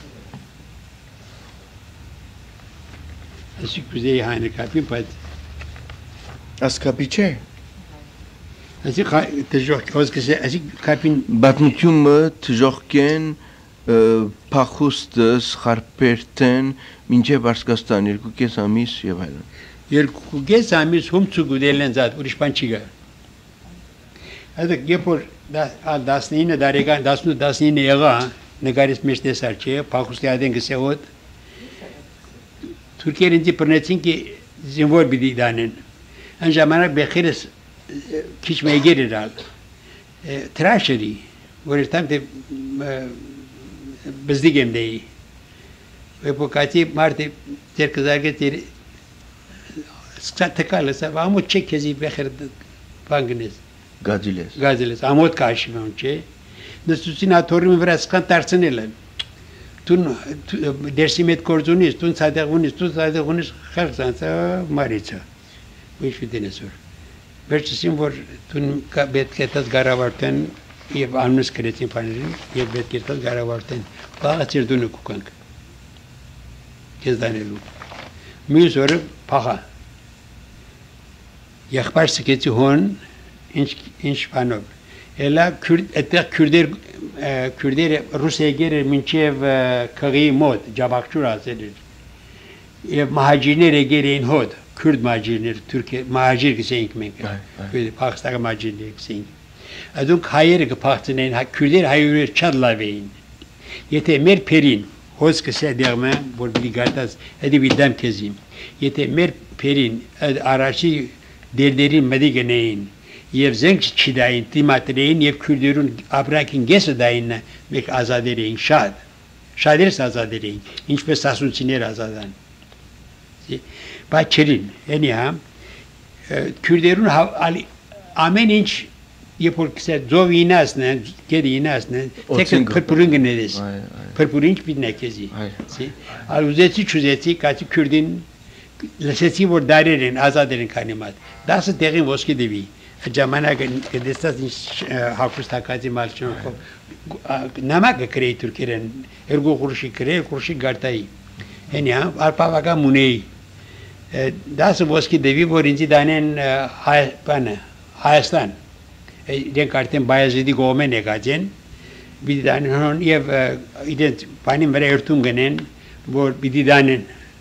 A: Eso kuzey hane kapin pat.
B: Az kapiçe.
A: Eso tejok koz kese eso kapin
B: Batmutyum tjoken paxustas xarperten mince Barskastan irku kesamis yevalan.
A: yer kuge samis hum zu gudelen zat urish panchiga. Ado gepor da dasnine darega dasnu dasnine yaga negaris meşte sarçe pakustiyaden gesevot Türkiye'nin dipernetin ki zimvor bididanen. Anjamana bekhires kiçmeye gelir al. Tragedy. Vor tam de bezdigem dei. Ve bu kati marte terkazarge ter Skatakala sa vamo çekezi bekhir pangnes.
B: Gaziles.
A: Gaziles amot karşı önce. Nasusin atorum biraz kan tersineler. Tun dersimet korzunis, tun sadegunis, tun sadegunis kharsansa marica. Bu işi denesor. Berçisim vor tun bet ketas garavarten yev anmus kretin panerin yev bet ketas garavarten. Bağçır dunu kukank. Kezdanelu. Müzor paha. Yakbar sketi hon inç inç panov. Ela Kürt etek Kürder Kürder Rusya gelir minçev kagi mod cabakçur azedir. E mahacirnere gereğin hod. Kürt mahacirner Türkiye mahacir gisenk men. Böyle Pakistan mahacirler gisenk. Adun hayır ki Pakistan'ın ha Kürder hayır çadla veyin. Yete mer perin hoz kese derme bol biligartas edi bildem kezim. Yete mer perin araçı derderin medigeneyin. Yev zenk çidayin timatreyin yev Kürderun abrakin gesedayin mek azadereyin şad. Şader azadereyin. İnç be sasun çiner azadan. Ba çerin. Anyhow Kürderun ali amen inç yepor kise zovinas ne gedinas ne tek pırpırın nedes. Pırpırınç bir nekezi. Al uzeti çuzeti kaçı Kürdin leseti vor darerin azaderin kanimat. Das derin voski devi. Jamana que de estas hakus takazi malchon namak krei Türkiye'nin ergo kurşi krei kurşi gartai. Yani arpa vaga munei. Das voski devi vorinci danen hay pana hayastan. Den karten bayazidi gome negajen. Bir danen hon yev ident panim vere ertum genen vor bir danen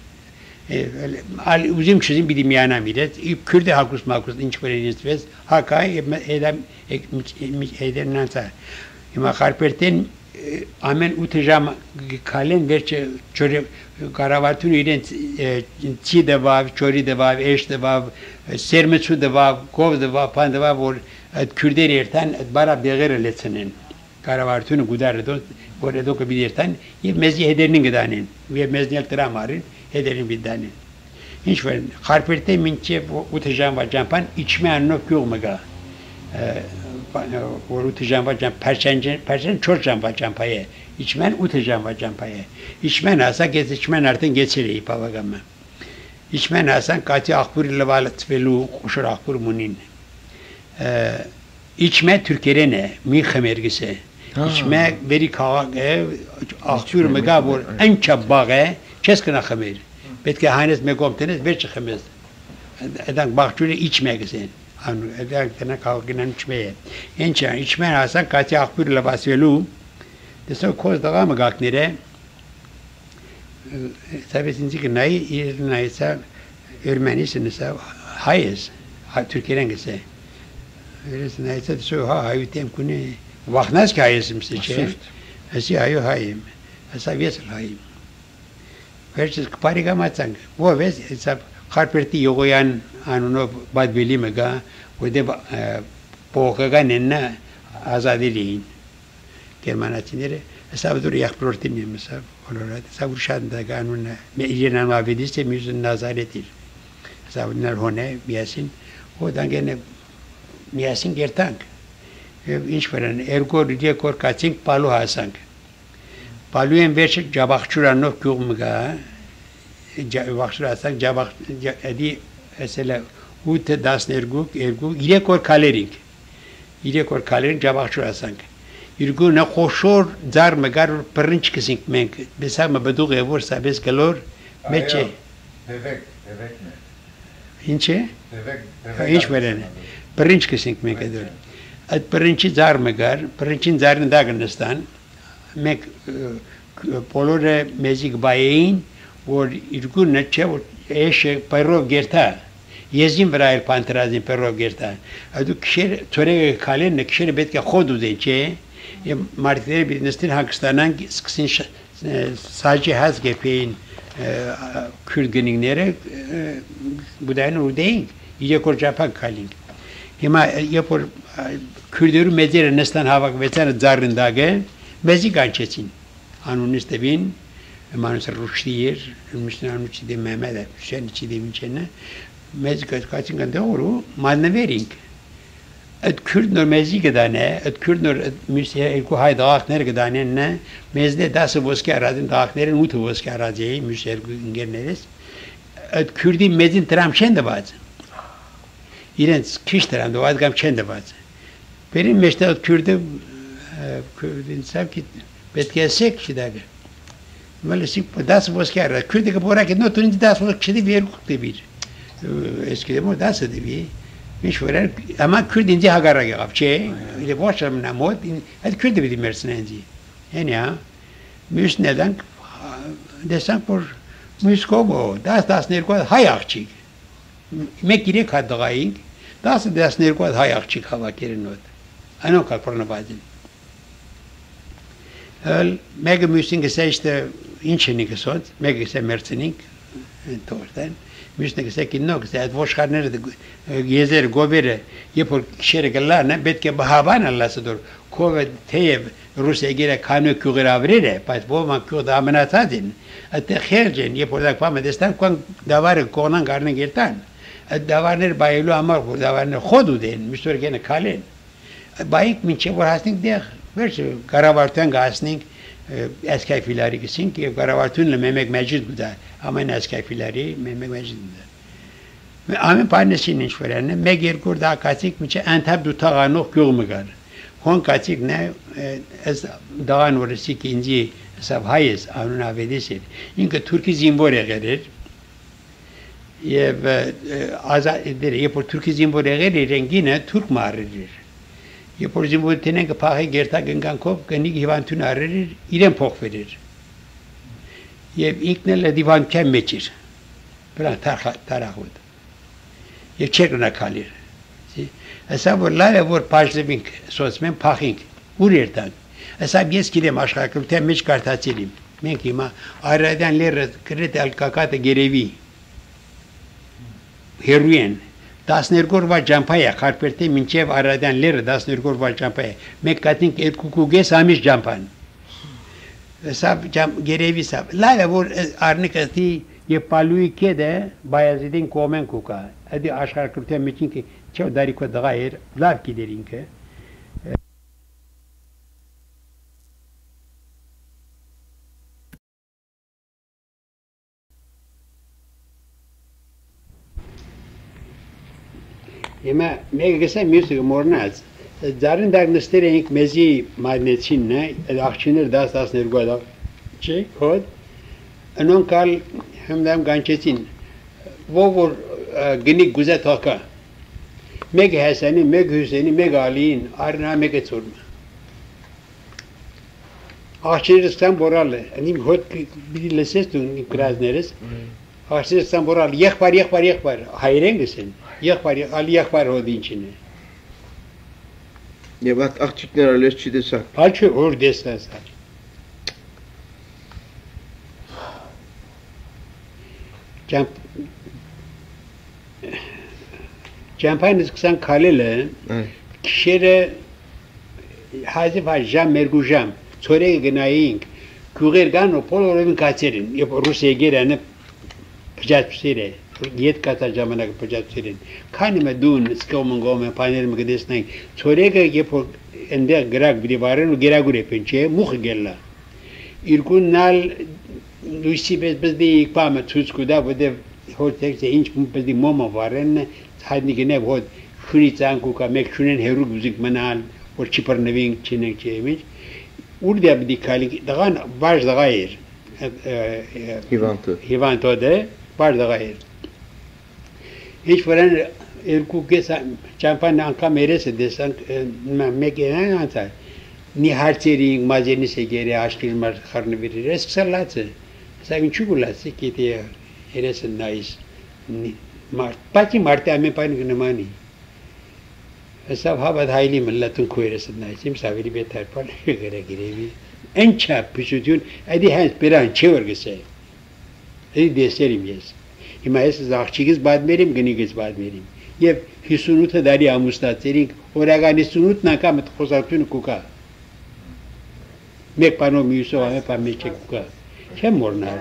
A: al uzim çizim bidim yana miret Kürde hakus makus inç pereniz ves hakay edem eden nansa ima karperten amen utejam kalen verçe çore karavatun iden çi de vav çori de vav eş de vav sermeçu de vav kov de vav pan de vav or Kürder erten bara beğer letsenen karavatun gudar do bore do bir erten ye mezi edernin gidanen ve meznel tramarin ederin bir tane. Hiç var. Karperte minçe utejam var campan içme anno kyomaga. O utejam var cam perçence perçen çok cam var campaye. İçmen utecan var campaya. İçmen hasan gez içmen artın geçiri pavagama. İçmen hasan kati akbur ile valet velu kuşur akbur munin. İçme Türkiye'de ne? Mi xemergisi. İçme veri kavak akbur megabur en çabbağı keskına xemer. Betke hanes megomteniz verçi xemez. Eden bakçulu içme gizin. Anu eden tane kavginden içmeye. Ençe içmen hasan kati akbur ile vasvelu. Deso koz dağa mı gaknire? Tabii sinci ki nayı İrnaysa Ermenisiniz hayız. Türkiye'den gitse. Öyleyse naysa deso ha hayıtem kuni vaknas ki hayızım size. Asi hayo hayım. Asa vesel hayım. Verçiz pariga matang. Bu ves hesap karperti yogoyan anuno badbeli mega ve de poğaga nenna azadiliğin. Germanatinere hesap dur yak protein hesap olarak hesap şanda ganun mecliren mabediste müzün nazaretir hesap ner hone biyasin odan gene biyasin gertank inş veren ergo diye kor kaçink palu hasank paluyen verçik cabakçuran no kugmuga cabakçuran hasank cabak edi mesela ute das nerguk ergo ile kor kalering ile kor kalering cabakçuran hasank Irgu ne koşor zar megar perinç kesink menk. Besa me bedu gevur sabes kalor meçe.
D: Bebek, bebek ne?
A: İnçe?
D: Bebek, bebek.
A: İnç verene. Perinç kesink menk edur. Ad perinçi zar megar, perinçin zarın dagınistan. Mek polore mezik bayin or irgu ne çe eşe payrov gerta. Yezin verayır panterazin payrov gerta. Adu kişer töre kalen ne kişer betke xodu dençe. Martire bir nestin Pakistan'dan sıkısın sadece haz gepeyin Kürt geninlere bu da ne değil. İyice kor Japan kalın. Ama yapor Kürtleri mezere nestan hava vetan zarındage mezi gançesin. Anun istebin manus Ruştiyer Müslüman içinde Mehmet Hüseyin içinde minçene mezi kaçın kan doğru manne verin. Et Kürt nor mezi gedane, et Kürt nor müsiye elku hay dağak ner gedane ne mezde dası boske aradın dağak nerin utu boske araziyi müsiye ingerneriz. Et Kürdi mezin tram şende bazı. İren kiş tram da vazgam şende bazı. Benim meşte et Kürdi Kürdin savki betkesek şidage. Maalesef dası boske araziyi. Kürdi ki bora ki notunun dası boske şidi bir kukte bir. Eskide mo dası de bir. Hiç veren ama Kürt ince hagara yapçe ile boşam namot hadi Kürt bir mersin ince yani ya müs neden desen por müskobo das das nerko hayakçı mekire kadgaying das das nerko hayakçı hava kerinot ano kalporna bazin el mega müsing ise işte inçenik sot mega ise mersining torten Müsne ki ki no ki ad voş karner de gezer gobere yapor kişere gelana betke bahaban Allah sadur kove teyev Rusya gere kanı kügravre pat bo ma kü da amenatadin at kherjen yapor da fama destan kon davar konan garne gertan ad davarner baylu amar bu davarner khodu den müsör gene kalen bayik minçe var hasning de verse karavartan gasning eski filari kisin ki karavartunla Mehmet Mecid bu da ama eski filari Mehmet Mecid bu da. Amin parnesinin şverene meger kurda kaçık miçe enteb du tağanok gülmügar. Kon kaçık ne ez dağan orası ki inci sab hayız anun avedesir. İnke Türkiye zimbore gelir. Ye azat eder. Ye por Türkiye zimbore gelir rengine Türk marrir. Ye por zimbore tenen ki pahe gerta gengan kop gani hivan tün arrir İrem pok verir. Ye iknelle divan kem meçir. Bırak tarahud. Ye çekrına kalır. Esa vor lale vor pajlevink sosmen pachink. Urertan. Esa bies kilem aşağı kıltem meç kartaçelim. Men ki ma aradan ler krete al kakate gerevi. Heroin. Das nergor va jampaya karperte minçev aradan ler das nergor va jampaya. Mekkatin et kukuge samiş jampan. Esa jam gerevi sab. Lale vor arnikati ye palui kede Bayezidin komen kuka. Adi aşağı kıltem meçin ki çev dari ko da gair lav ki derin ki Հիմա մեկը գսա մյուսը մորնած։ Ձարին դակ նստեր էինք մեզի մագնեցինն է, աղջիներ դաս տասներկու հատ չի, հոդ, անոնքալ հմդամ գանչեցին, ով որ գնիկ գուզա թակա, մեկ Հասանի, մեկ Հուսեյնի, մեկ Ալիին, արնա մեկը ծորմը։ Աղջիները ստան բորալ է, իմ հոդ բիդի լսես դու իմ գրազներս, աղջիները ստան բորալ, եղբար, եղբար, եղբար, հայրեն գսեն, եղբար, ալի եղբար հոդ ինչին է։
B: Եվ այդ աղջիկները ալես չի տեսակ։
A: Հալ չէ, որ դեսնաս հալ։ Ճամպայն սկսան կալել է, կիշերը հազիվ հաշ ժամ, մերգու ժամ, ծորեգը գնայինք, կուղեր գան ու պոլ օրևին կացերին, և ռուս եգերանը պջացպսիր է, ետ կացա ժամանակը պջացպսիր են, քանի մը դուն սկոմն գոմն պաները մը գդեսնային, ծորեգը եբ որ ընդեղ գրակ բիդի վարեն ու գերագուր էպեն չէ, մուխը գելլա, իրկուն նալ լույսի պես բզդի իկպամը ծուց կուդա, ոդև հոտ տեքսը ինչ բզդի մոմը վարեն, հայտնի գնև հոտ շունի ծանք ու կա մեկ շունեն հերուկ բուզիկ մնալ, որ չիպրնվինք չինենք չեմիչ, ուր դյա բդի կալինք, դղան վարժ դղա էր, հիվանտոդ է, վարժ դղա էր, ինչ վրան երկու կես ճամպան անգամ երես է դեսանք մեկ են անցար, նի հարցերինք, մազերնիս է գերի, աշկիր մարդ խարնվիր էր, ես կսար լաց է, սավ ինչու գուլաց է, կետի երես է նայիս, պաքի մարդի ամեն պայն գնմանի, սավ հավատ հայլի մլատուն քու երես է նայիս, իմ սավերի բետար պան գրա գիրևի, են չապ պիշություն, այդի հանց պերան չէ որ գսե, այդի դեսեր իմ ես, հիմա ես աղջիկից բադմերիմ, գնիկից բադմերիմ, և հիսունութը դարի ամուստացերինք, օրական հիսունութն անգամ էտ խոսալությունը կուկա, մեկ պանով միուսով ամե պան մեկ չեք կուկա, չեմ մորնար,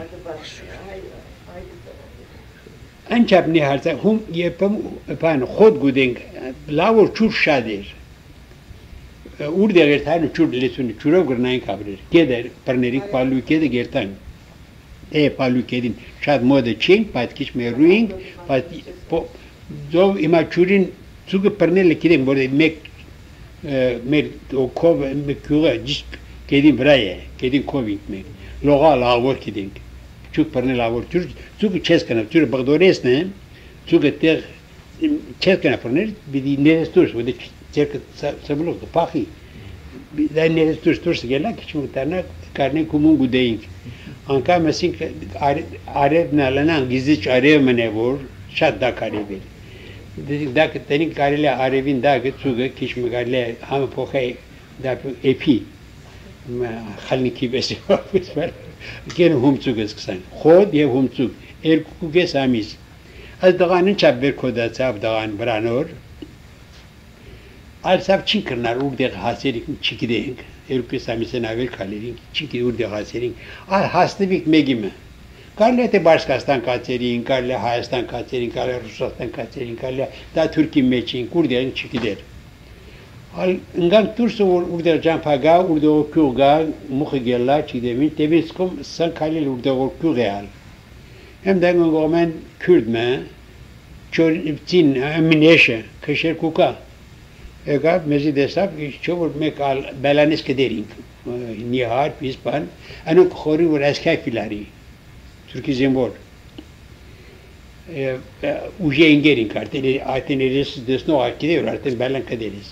A: անչապ նի հարցա, հում եպեմ պան խոդ գուդենք, լավոր չուր շاد էր, ուր դեղերթայնը չուր լեցունի, չուրով գրնային կաբրեր, կեդեր, պրներիք պալու կեդը գերտան, է պալու կեդին, շատ մոդը չենք, պատ կիչ մերուինք, պատ Ձով իմա չուրին ծուգը պրնելը կիրենք, որ մեկ մեր կով մեկ կյուղը ճիշտ կեդին վրա է, կեդին կովինք մեկ, լողա լաղվոր կիրենք, ծուգ պրնել լաղվոր, ծուգը չես կնավ, ծուգը բղդորեսն է, ծուգը տեղ չես կնավ պրնել, բիդի ներես դուրս, որ ծերկը սմլող կպախի, դա ներես դուրս դուրս գելա, քիչ մտանա, կարնենք կումուն գուդեինք, անկամ ասինք արևն ալանան, գիզիչ արև մնե որ, շատ դա կարև էր, դա կտենին կարելի է արևին դա գծուգը, քիչ մը կարելի է համը փոխայի դա էպի, խալնիքի բեսի վապուսվար, կեն հումցուգը սկսան, խոդ և հումցուգ, երկու կես ամիս, այս դղանին չապ բեր կոդացավ դղան վրանոր, այլ սավ չին կրնար ուր դեղ հասերինք, չի գիտեինք, երկու կես ամիսեն ավել կալերինք, չի գիտե ուր դեղ հասերինք, այլ հասնվիք մեգիմը, Կարելի է թե Բարսկաստան կացերին, կարելի է Հայաստան կացերին, կարելի է Ռուսաստան կացերին, կարելի է դա Թուրքի մեջ էին, ուր դեղին չգիտեր։ Ընգանք դուրսը ուր դեղ ջամփա գա, ուր դեղ կյուղ գա, մուխը գելա, չգիտեմ, տևից կոմ սան քալել ուր դեղ կյուղ է ալ։ Եմ դեղ ընգոմեն քուրդմը, չորին մինեշը, քշեր կուկա։ Եկավ մեզի դեսավ, չէ որ մեկ ալ բալանես կդերինք, նիհար, պիսպան, անոնք խորի որ ասկայ ֆիլարի։ Türkiye zembor. Uje engerin karteli ateneres desno akide artık belan kaderiz.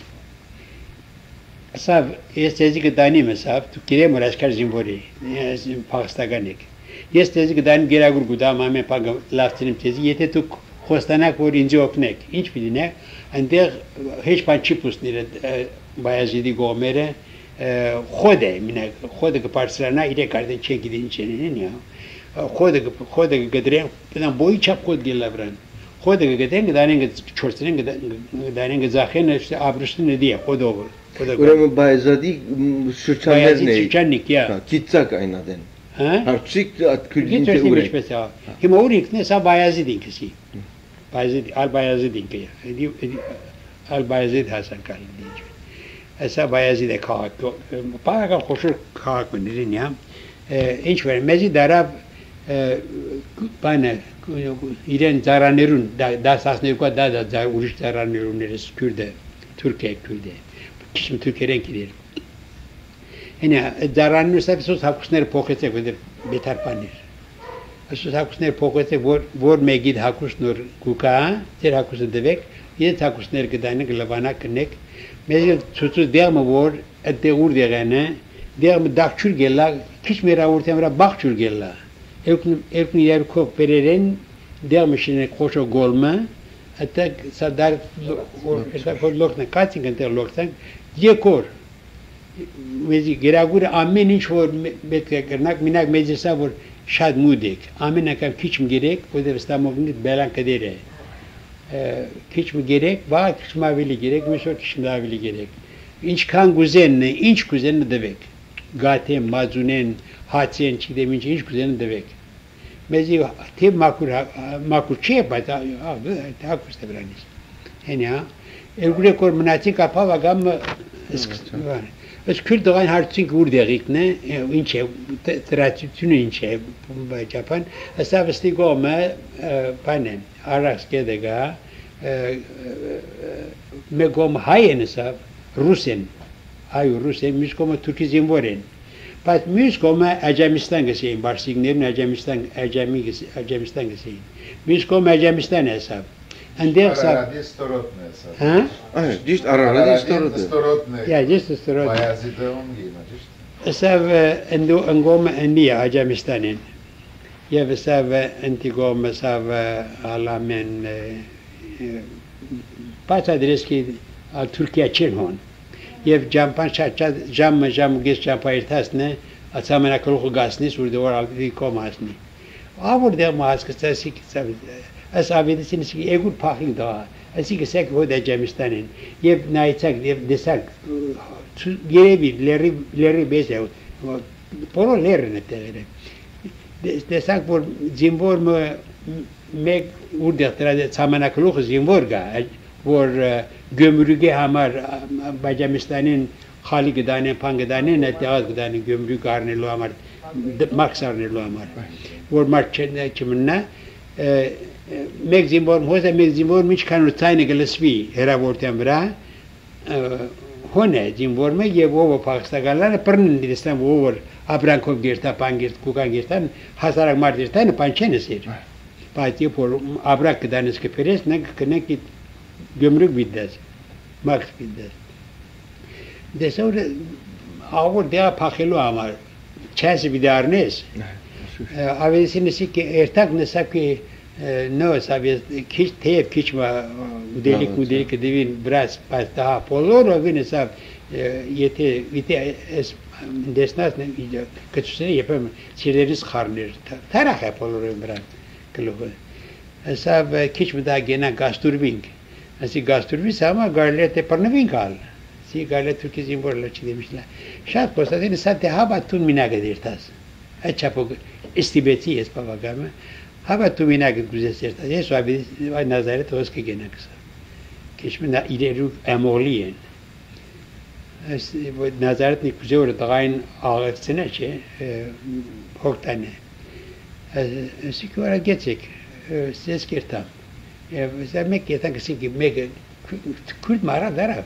A: Sav estezi gdani mesav Türkiye muraskar zembori. Pakistanik. Estezi gdani geragur guda mame pag laftinim tezi yete tuk khostanak vor ince oknek. Inç biline ande hiç pançipus nire bayazidi gomere khode mine khode ke parselana ile karden çekidin çeninin ya. خود خود قدرين بدن بوي چپ خود گلبرن خود قدرين دارين چورسين دارين زاخين ابرشتن diye خود olur
B: Üreme bayzadi şurçanlar ne?
A: Şurçanlik ya.
B: Kitsak aynaden.
A: Ha?
B: Harçik at küldin
A: te ure. Him urik ne sa bayazid inkisi. Bayazid al bayazid inki ya. Edi al bayazid hasan kalin diye. Esa bayazid e kağıt. Para ka hoşur kağıt mı ya. İnç ver mezi darab բանը իրեն ծառաներուն դասասներկա դա դա ուրիշ ծառաներուններս քուրդը Թուրքիա քուրդը քիչ թուրքերեն գիտեր Հենա ծառաներս ասոց հակուսներ փոխեցեք որտեղ բետար բաներ ասոց հակուսներ փոխեցեք որ որ մեգիդ հակուս նոր գուկա ձեր հակուսը դվեք ես հակուսներ կդանեք լավանա կնեք մեզ ցուցուց դերմը որ այդ ուր դերանը դերմը դակչուր գելա քիչ մերավորտեմ վրա բախչուր գելա երկն երկն երկով բերերեն դերմշինը խոշո գոլմը Atak sadar esa por lokna kaçın enter loktan yekor mezi geragur amen hiç vor betke kernak minak meclisa vor şad mudek amen akam kiçm gerek bu da İstanbul'un belan kadere kiçm gerek va kiçm avili gerek misor kiçm avili gerek inç kan guzenne inç guzenne debek gate mazunen hatsen çideminç inç guzenne debek Mezi te makur makur ce bata hakus te branis. Henia elgure kor mnatin kapa vagam var. Es kürd rein hartzing ur der ikne inche tradisyonu inche ba Japan asavsti gome panen aras kedega me gom hayen sav Rusen ayu Rusen mis gom Türkizm voren Pat müs koma Acemistan geseyim, Barsignerin Acemistan, Acemi Acemistan geseyim. Müs koma Acemistan hesap. Ande hesap.
D: Araradi storotne hesap.
A: Ha?
B: Ay, just araradi storotne.
D: Storotne.
A: Ya, just storotne.
D: Bayazıda on giyme, just.
A: Hesap endo angoma endiya Acemistan'ın. Ya hesap enti goma hesap alamen pas adreski Türkiye Çinhon. Եվ ջամփան շատ ժամը ժամ գես ջամփայրտասն է ացամենակրուխ գասնի սուրդը որ ալի կոմասնի ավոր դե մասկստասի կսավ աս ավիդիսին սի էգուր փախին դա ասի կսեք հոդա ջամստանին եւ նայցակ եւ դեսակ երևի լերի լերի բեսը պորո լերն է տեղերը դեսակ որ զինվոր մեկ ուրդը տրադե ացամենակրուխ զինվոր գա որ gömrüge hamar Bacamistan'ın hali gıdanın pan gıdanın etiyaz gıdanın gömrü karnelo hamar maksarnelo hamar vor marçene kiminna megzimbor hoza megzimbor mich kan rutayne gelesvi hera vortembra hone zimbor me yevo pakistagalar pern distan vor abrankov gerta pangirt kukan gertan hasarak mardirtan pançene sir pati por abrak gıdanız ke peres ne knek gömrük biddes, max biddes. Desavre avur dea pakhelo amar, çesi bidarnes. Avesini sik ertak nesa ki no sabe kiç tep kiçma udelik udelik devin bras pas daha polor avin sab yete vite es desnas ne kaçsene yapam çileris kharner tarah polor bran kilo. Sab kiç bir daha gene gasturbing. Asi gasturbis ama garlete parnavinkal. Si garlet Türkizm borlaçı demişler. Şart postatini sate habatun minage dertas. Açapo istibeti es pavagama. Habatun minage güzesertas. Es abi ay nazaret hoske gene kısa. Keşmina ileri amoliyen. Es bu nazaret ni kuzeur dağın ağaçsına şey hoktane. Sikora geçecek. Ses kertam. Mesela Mekke'ye takısı ki Mekke Kürt mara darab.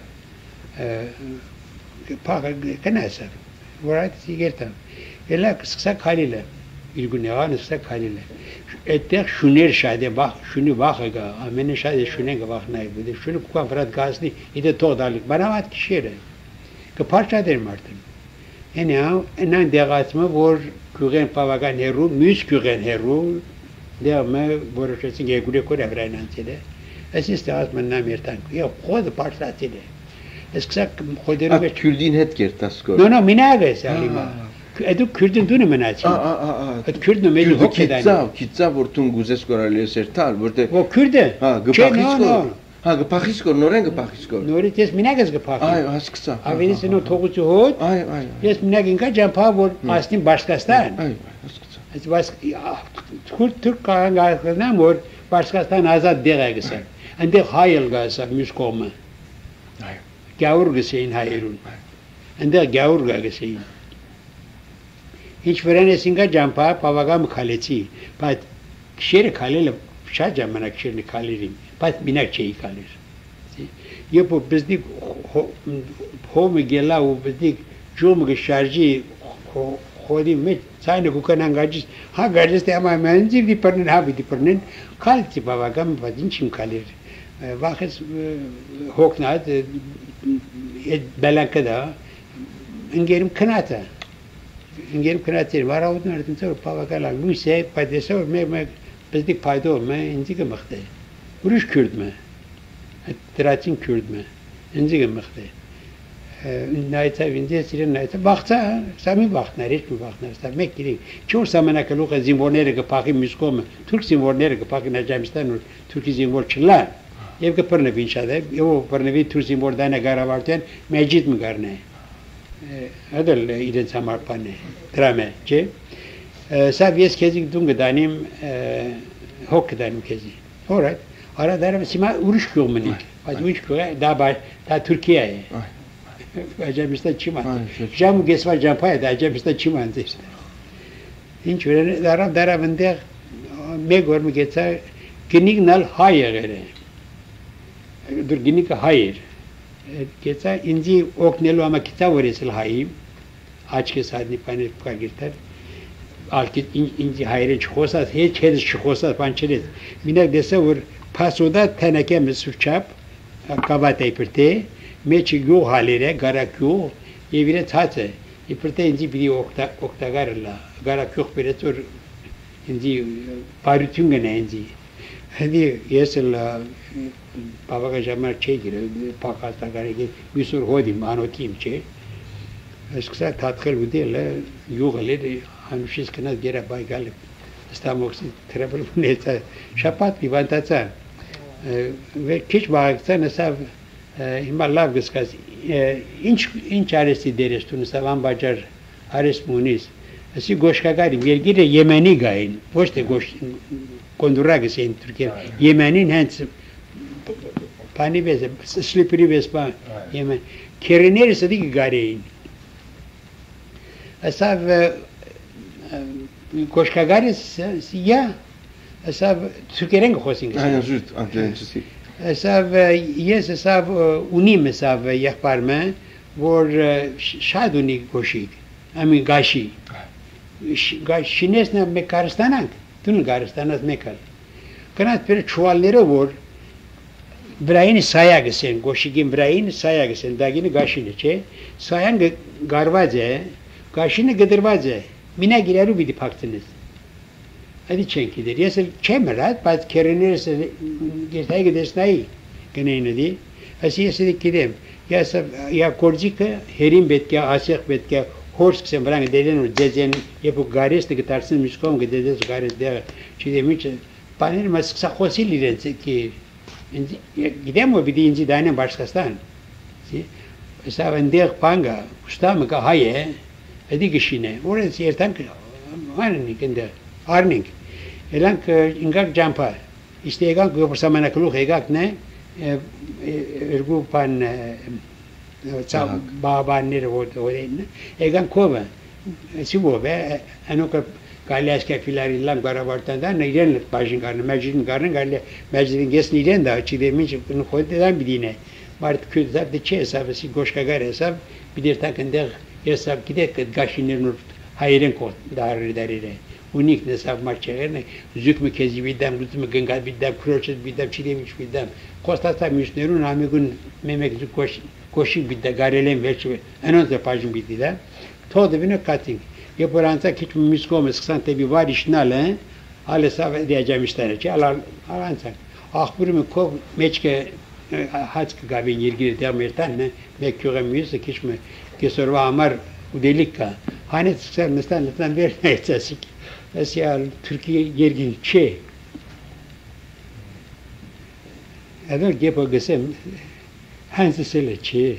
A: Paga kanasa. Varat sigertam. Ela kısa kalile. İlgün ağanı kısa kalile. Ettek şuner şade bak şunu bakaga. Amene şade şune bak nay bu. Şunu kuafrat gasni ide todalık. Bana vat kişiyle. Ki parça derim artık. Yani enan degasma vor küren pavagan heru müs küren heru. Deame boruşası gegure kore vranantide. Es ist az man namertan. Ya khod parçatide. Es kısa khoderu
B: ve Kürdin het gertasko.
A: No no minage salima. Edu Kürdin dunu menaçi.
B: Aa aa aa.
A: Et Kürdin meli hokedan.
B: Kitsa kitsa vortun guzes korale sertal. Vorte.
A: O Kürde.
B: Ha gpaxisko. Ha gpaxisko noren gpaxisko.
A: Nori tes minages gpaxi.
B: Ay has kısa.
A: Avelisi no togucu hot.
B: Ay ay.
A: Yes minagin ka jampa vor astin başkastan.
B: Ay has kısa.
A: Es was Kürt Türk kanallarından var başkasından azad değergisi. Ande hayal gasa müskoma.
B: Ay.
A: Gavur geseyin hayrun. Ande gavur geseyin. Ինչ վրան ես ինգա ջամփա բավական քալեցի, բայց քշերը քալելը շատ ժամանակ քշերն քալերին, բայց մինակ չի քալեր։ Եվ բզդիկ հոմը գելա ու բզդիկ ջոմը շարժի խորի մեջ ցայնը կուքան անգաջի, հա գարես թե ամա mənձի դիպրնեն հա դիպրնեն քալցի բավական բայց ինչ իմ քալեր։ Վախես հոգնած այդ բալանկը դա ընկերում քնածը ընկերում քնածը վարաուտն արդեն ծոր բավական լույս է բայց դեսով մեկ մեկ բզդիկ փայդով մե ինձի կմխտե ուրիշ քուրդ մե դրացին քուրդ մե ինձի կմխտե նայցա ինձ իրեն նայցա բախցա սամի բախներ ինչ բախներ սա մեկ գիրի չոր սամանակլուղը զինվորները կփախի միսկոմը թուրք զինվորները կփախի Նաջամստան ու թուրքի զինվոր չլա եւ կփռնվի ինշադե եւ փռնվի թուրք զինվոր դանա գարավարտեն մեջիդ մգարնե Adel իրենց համար բան է դրամը չէ սա ես քեզի դուն գտանիմ հոգ գտանիմ քեզի alright արա դարը սիմա ուրիշ կողմնի բայց ուրիշ կողմը դա դա Թուրքիա է Աջամիստա չիման ժամ գեսվա ջամփայ դա աջամիստա չիման դես ինչ վերն դարա դարա վնդեղ մեկ օր մգեցա գնիգնալ հայ եղեր դուր գնիկը հայ էր Գեցա ինձի օգնելու ամա կիցա որեսել հայի աչքես հատնի պաներ կագիրտար ալկի ինձի հայրը չխոսած հետ չեզ չխոսած բան չերեց մինակ դեսա որ փասոդա թանակե մսուչապ կավատայ պրտե մեջի գո հալերը գարակյո եւ իրենց հացը իպրտե ինձի բի օկտագարլա գարակյո բերեց որ ինձի բարություն գնա ինձի Հդի ես էլ բավական ժամանակ չի գիրը պակաստագարի միսուր հոդիմ անոթիմ չէ սկսա թաթխել ուդել յուղել անուշիս կնած գերա բայգալ ստամոքսի թրեբլ նեցա շապատ վիվանտացա քիչ բաղակցա նսավ հիմա լավ գսկաս ինչ ինչ արեցի դերեստուն նսավ անբաջար արես մունիս ասի գոշկագարի երգիրը եմենի գային ոչ թե գոշ կոնդուրագս են Թուրքիա Եմենին հենց բանի վեզ սլիպրի վեզ բան Եմեն քերիները սդի գարեին ասավ գոշկագարի սիա ասավ թուրքերեն խոսին
B: այո ժուտ անտենցի
A: ասավ ես ասավ ունիմ ասավ եղբարմը որ շատ ունի գոշիկ ամի գաշի գաշինեսն մեկ կարստանանք Դուն գարստանած մեկալ Կնած պեր չուալները որ վրային սայագս են գոշիկին վրային սայագս են դագինը գաշինը չէ սայան գարված է գաշինը գդրված է մինակ իրարու պիտի փակցնես Այդի չեն գիտեր ես էլ չեմ հրած բայց քերեներս գերտայ գտեսնայի գնային դի ասի ես գիտեմ ես յա կորձիկը հերին պետք է ասիղ պետք է Horse կսեմ վրան դերեն ու դեզեն եվ ու գարեսը գտարցին միշկոմ գդեզես գարես դեղ չիդեմ ինչ պաները մաս կսա խոսիլ իրենց କି գիտեմ ու բիդի ինձի դայնեն Բաշկաստան սա վնդեղ պանգա ուստամը կա հայ է էդի գշին է որենց երտանք աննիկ ընդեղ արնինք Elank ingak jampa. İşte egan göbürsamanak luh egak ne ergu pan baban nere oden egan kova. Sibo be anoka Galyaska filarillam garavartandan neden bajin karnı mecidin karnı galle mecidin ges neden da çi demiş bunu koydudan bidine. Mart küzler de çe hesabı si goşka gar hesap bidir takında hesap gidek gaşinlerin hayren ko dar darire. Unik hesap marçerine zükmü kezi bidem lütmü gengal bidem kroçet bidem çi demiş bidem. Kostata müşnerun amigun memek zük koş koşi bidde garelen veçve enonze pajin bidile. Todo bine kating. Je poranța kiç miskom sıksante bir var işnale ale sav diyeceğim işler ki alan alansa ahburum kov meçke hatk gabin ilgili demirten ne mekkure müzik kiç mi kesorva amar udelika hani sıksan nestan nestan ver neycesik esiyal Türkiye yergin çe eğer gepo gesem hansı sele çe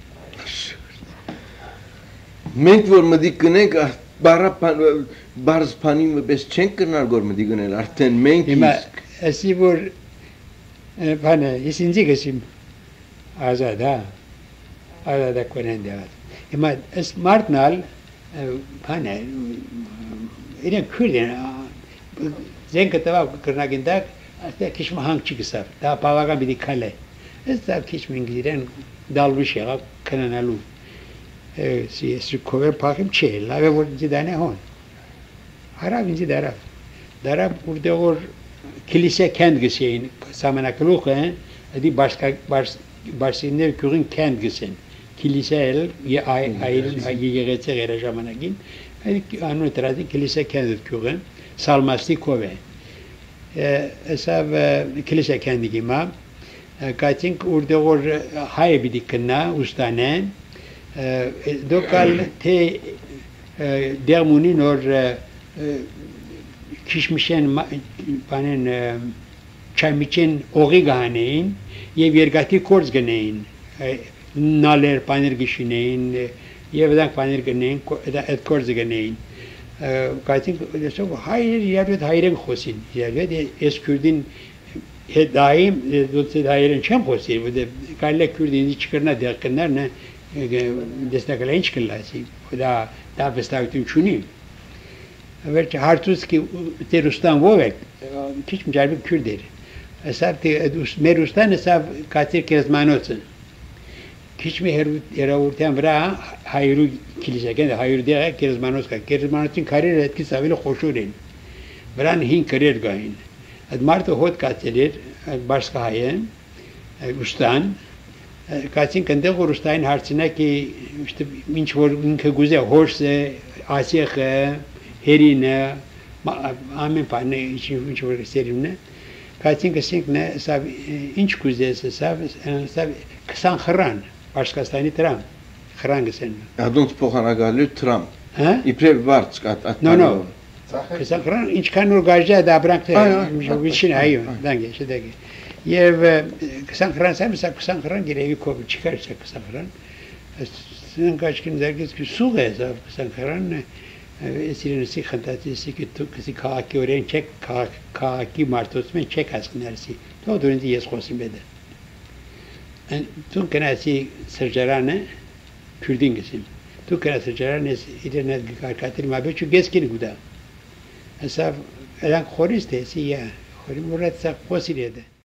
B: Մենք որ մտիկ գնենք բարա բարզ փանի մեզ չենք կրնալ որ մտիկ գնել արդեն մենք
A: Հիմա ասի որ բանը ես ինձ գսիմ ազատ հա ազատ կոնեն դե Հիմա ես մարտնալ pane İran Kürdün zenkatava kırnagindak aslında kişma hang çıkısar daha pavaga bir kale estar kişmin giren dalmış ya kananalu si si kover pakim çela ve bu cidane hon harap inci darab darab burada or kilise kendisi samanaklık edi başka baş başında kürün kendisi kilise el ya ayrın ayıgete gere zamanagin edi anu trazı kilise kendi kürün salmasti kove esav kilise kendi gima kaçink orada or hay bidikna ustane dokal te dermunin or kişmişen panen çamiçen ogi ganein ye vergati korz ganein naler panir gişinein ye vedan panir ganein et korz ganein kaçın so hayır yervet hayren xosin yervet es kürdin daim dotse hayren çem xosin bu de kalle kürdin çıkarına derkenler ne destekleyin çıkırlası da da bestavtun çunim Verçe hartuski te Rustan vovek kiç mücarbi Kürder. Esab te merustan esab katir kezmanotsun. Kiç mi her era urten vra hayru kilise gende hayru de kezmanoska kezmanotsun karir etki savile xoşurin. Vran hin karir gain. Ad marto hot katirir başka hayen Rustan kaçın kende Rustan harçına ki işte minç vor minke guze horse asiyek herine amin pane için için var serimne kaçın kesin ne sab inç kuzesi sab sab kısan xran başka stani tram xran gesen
B: adont pohana galu tram
A: ha
B: ipre var çıkat at
A: no no kısan xran inç kanur gajda da bıraktı için ayo dange işte dege yev kısan xran sab sab kısan xran girevi ko çıkarsa kısan xran sen kaç gün dergiz ki su geza kısan xran Esirin si xantati si ki tu kisi kaaki oren çek kaaki martos men çek askınar si. To durunca yes xosin bede. Tu kana si serjarane Kürdin gisim. Tu kana serjarane internet katil ma beçu geskin guda. Esaf elan xoris te si ya. Xorim murat sa xosirede.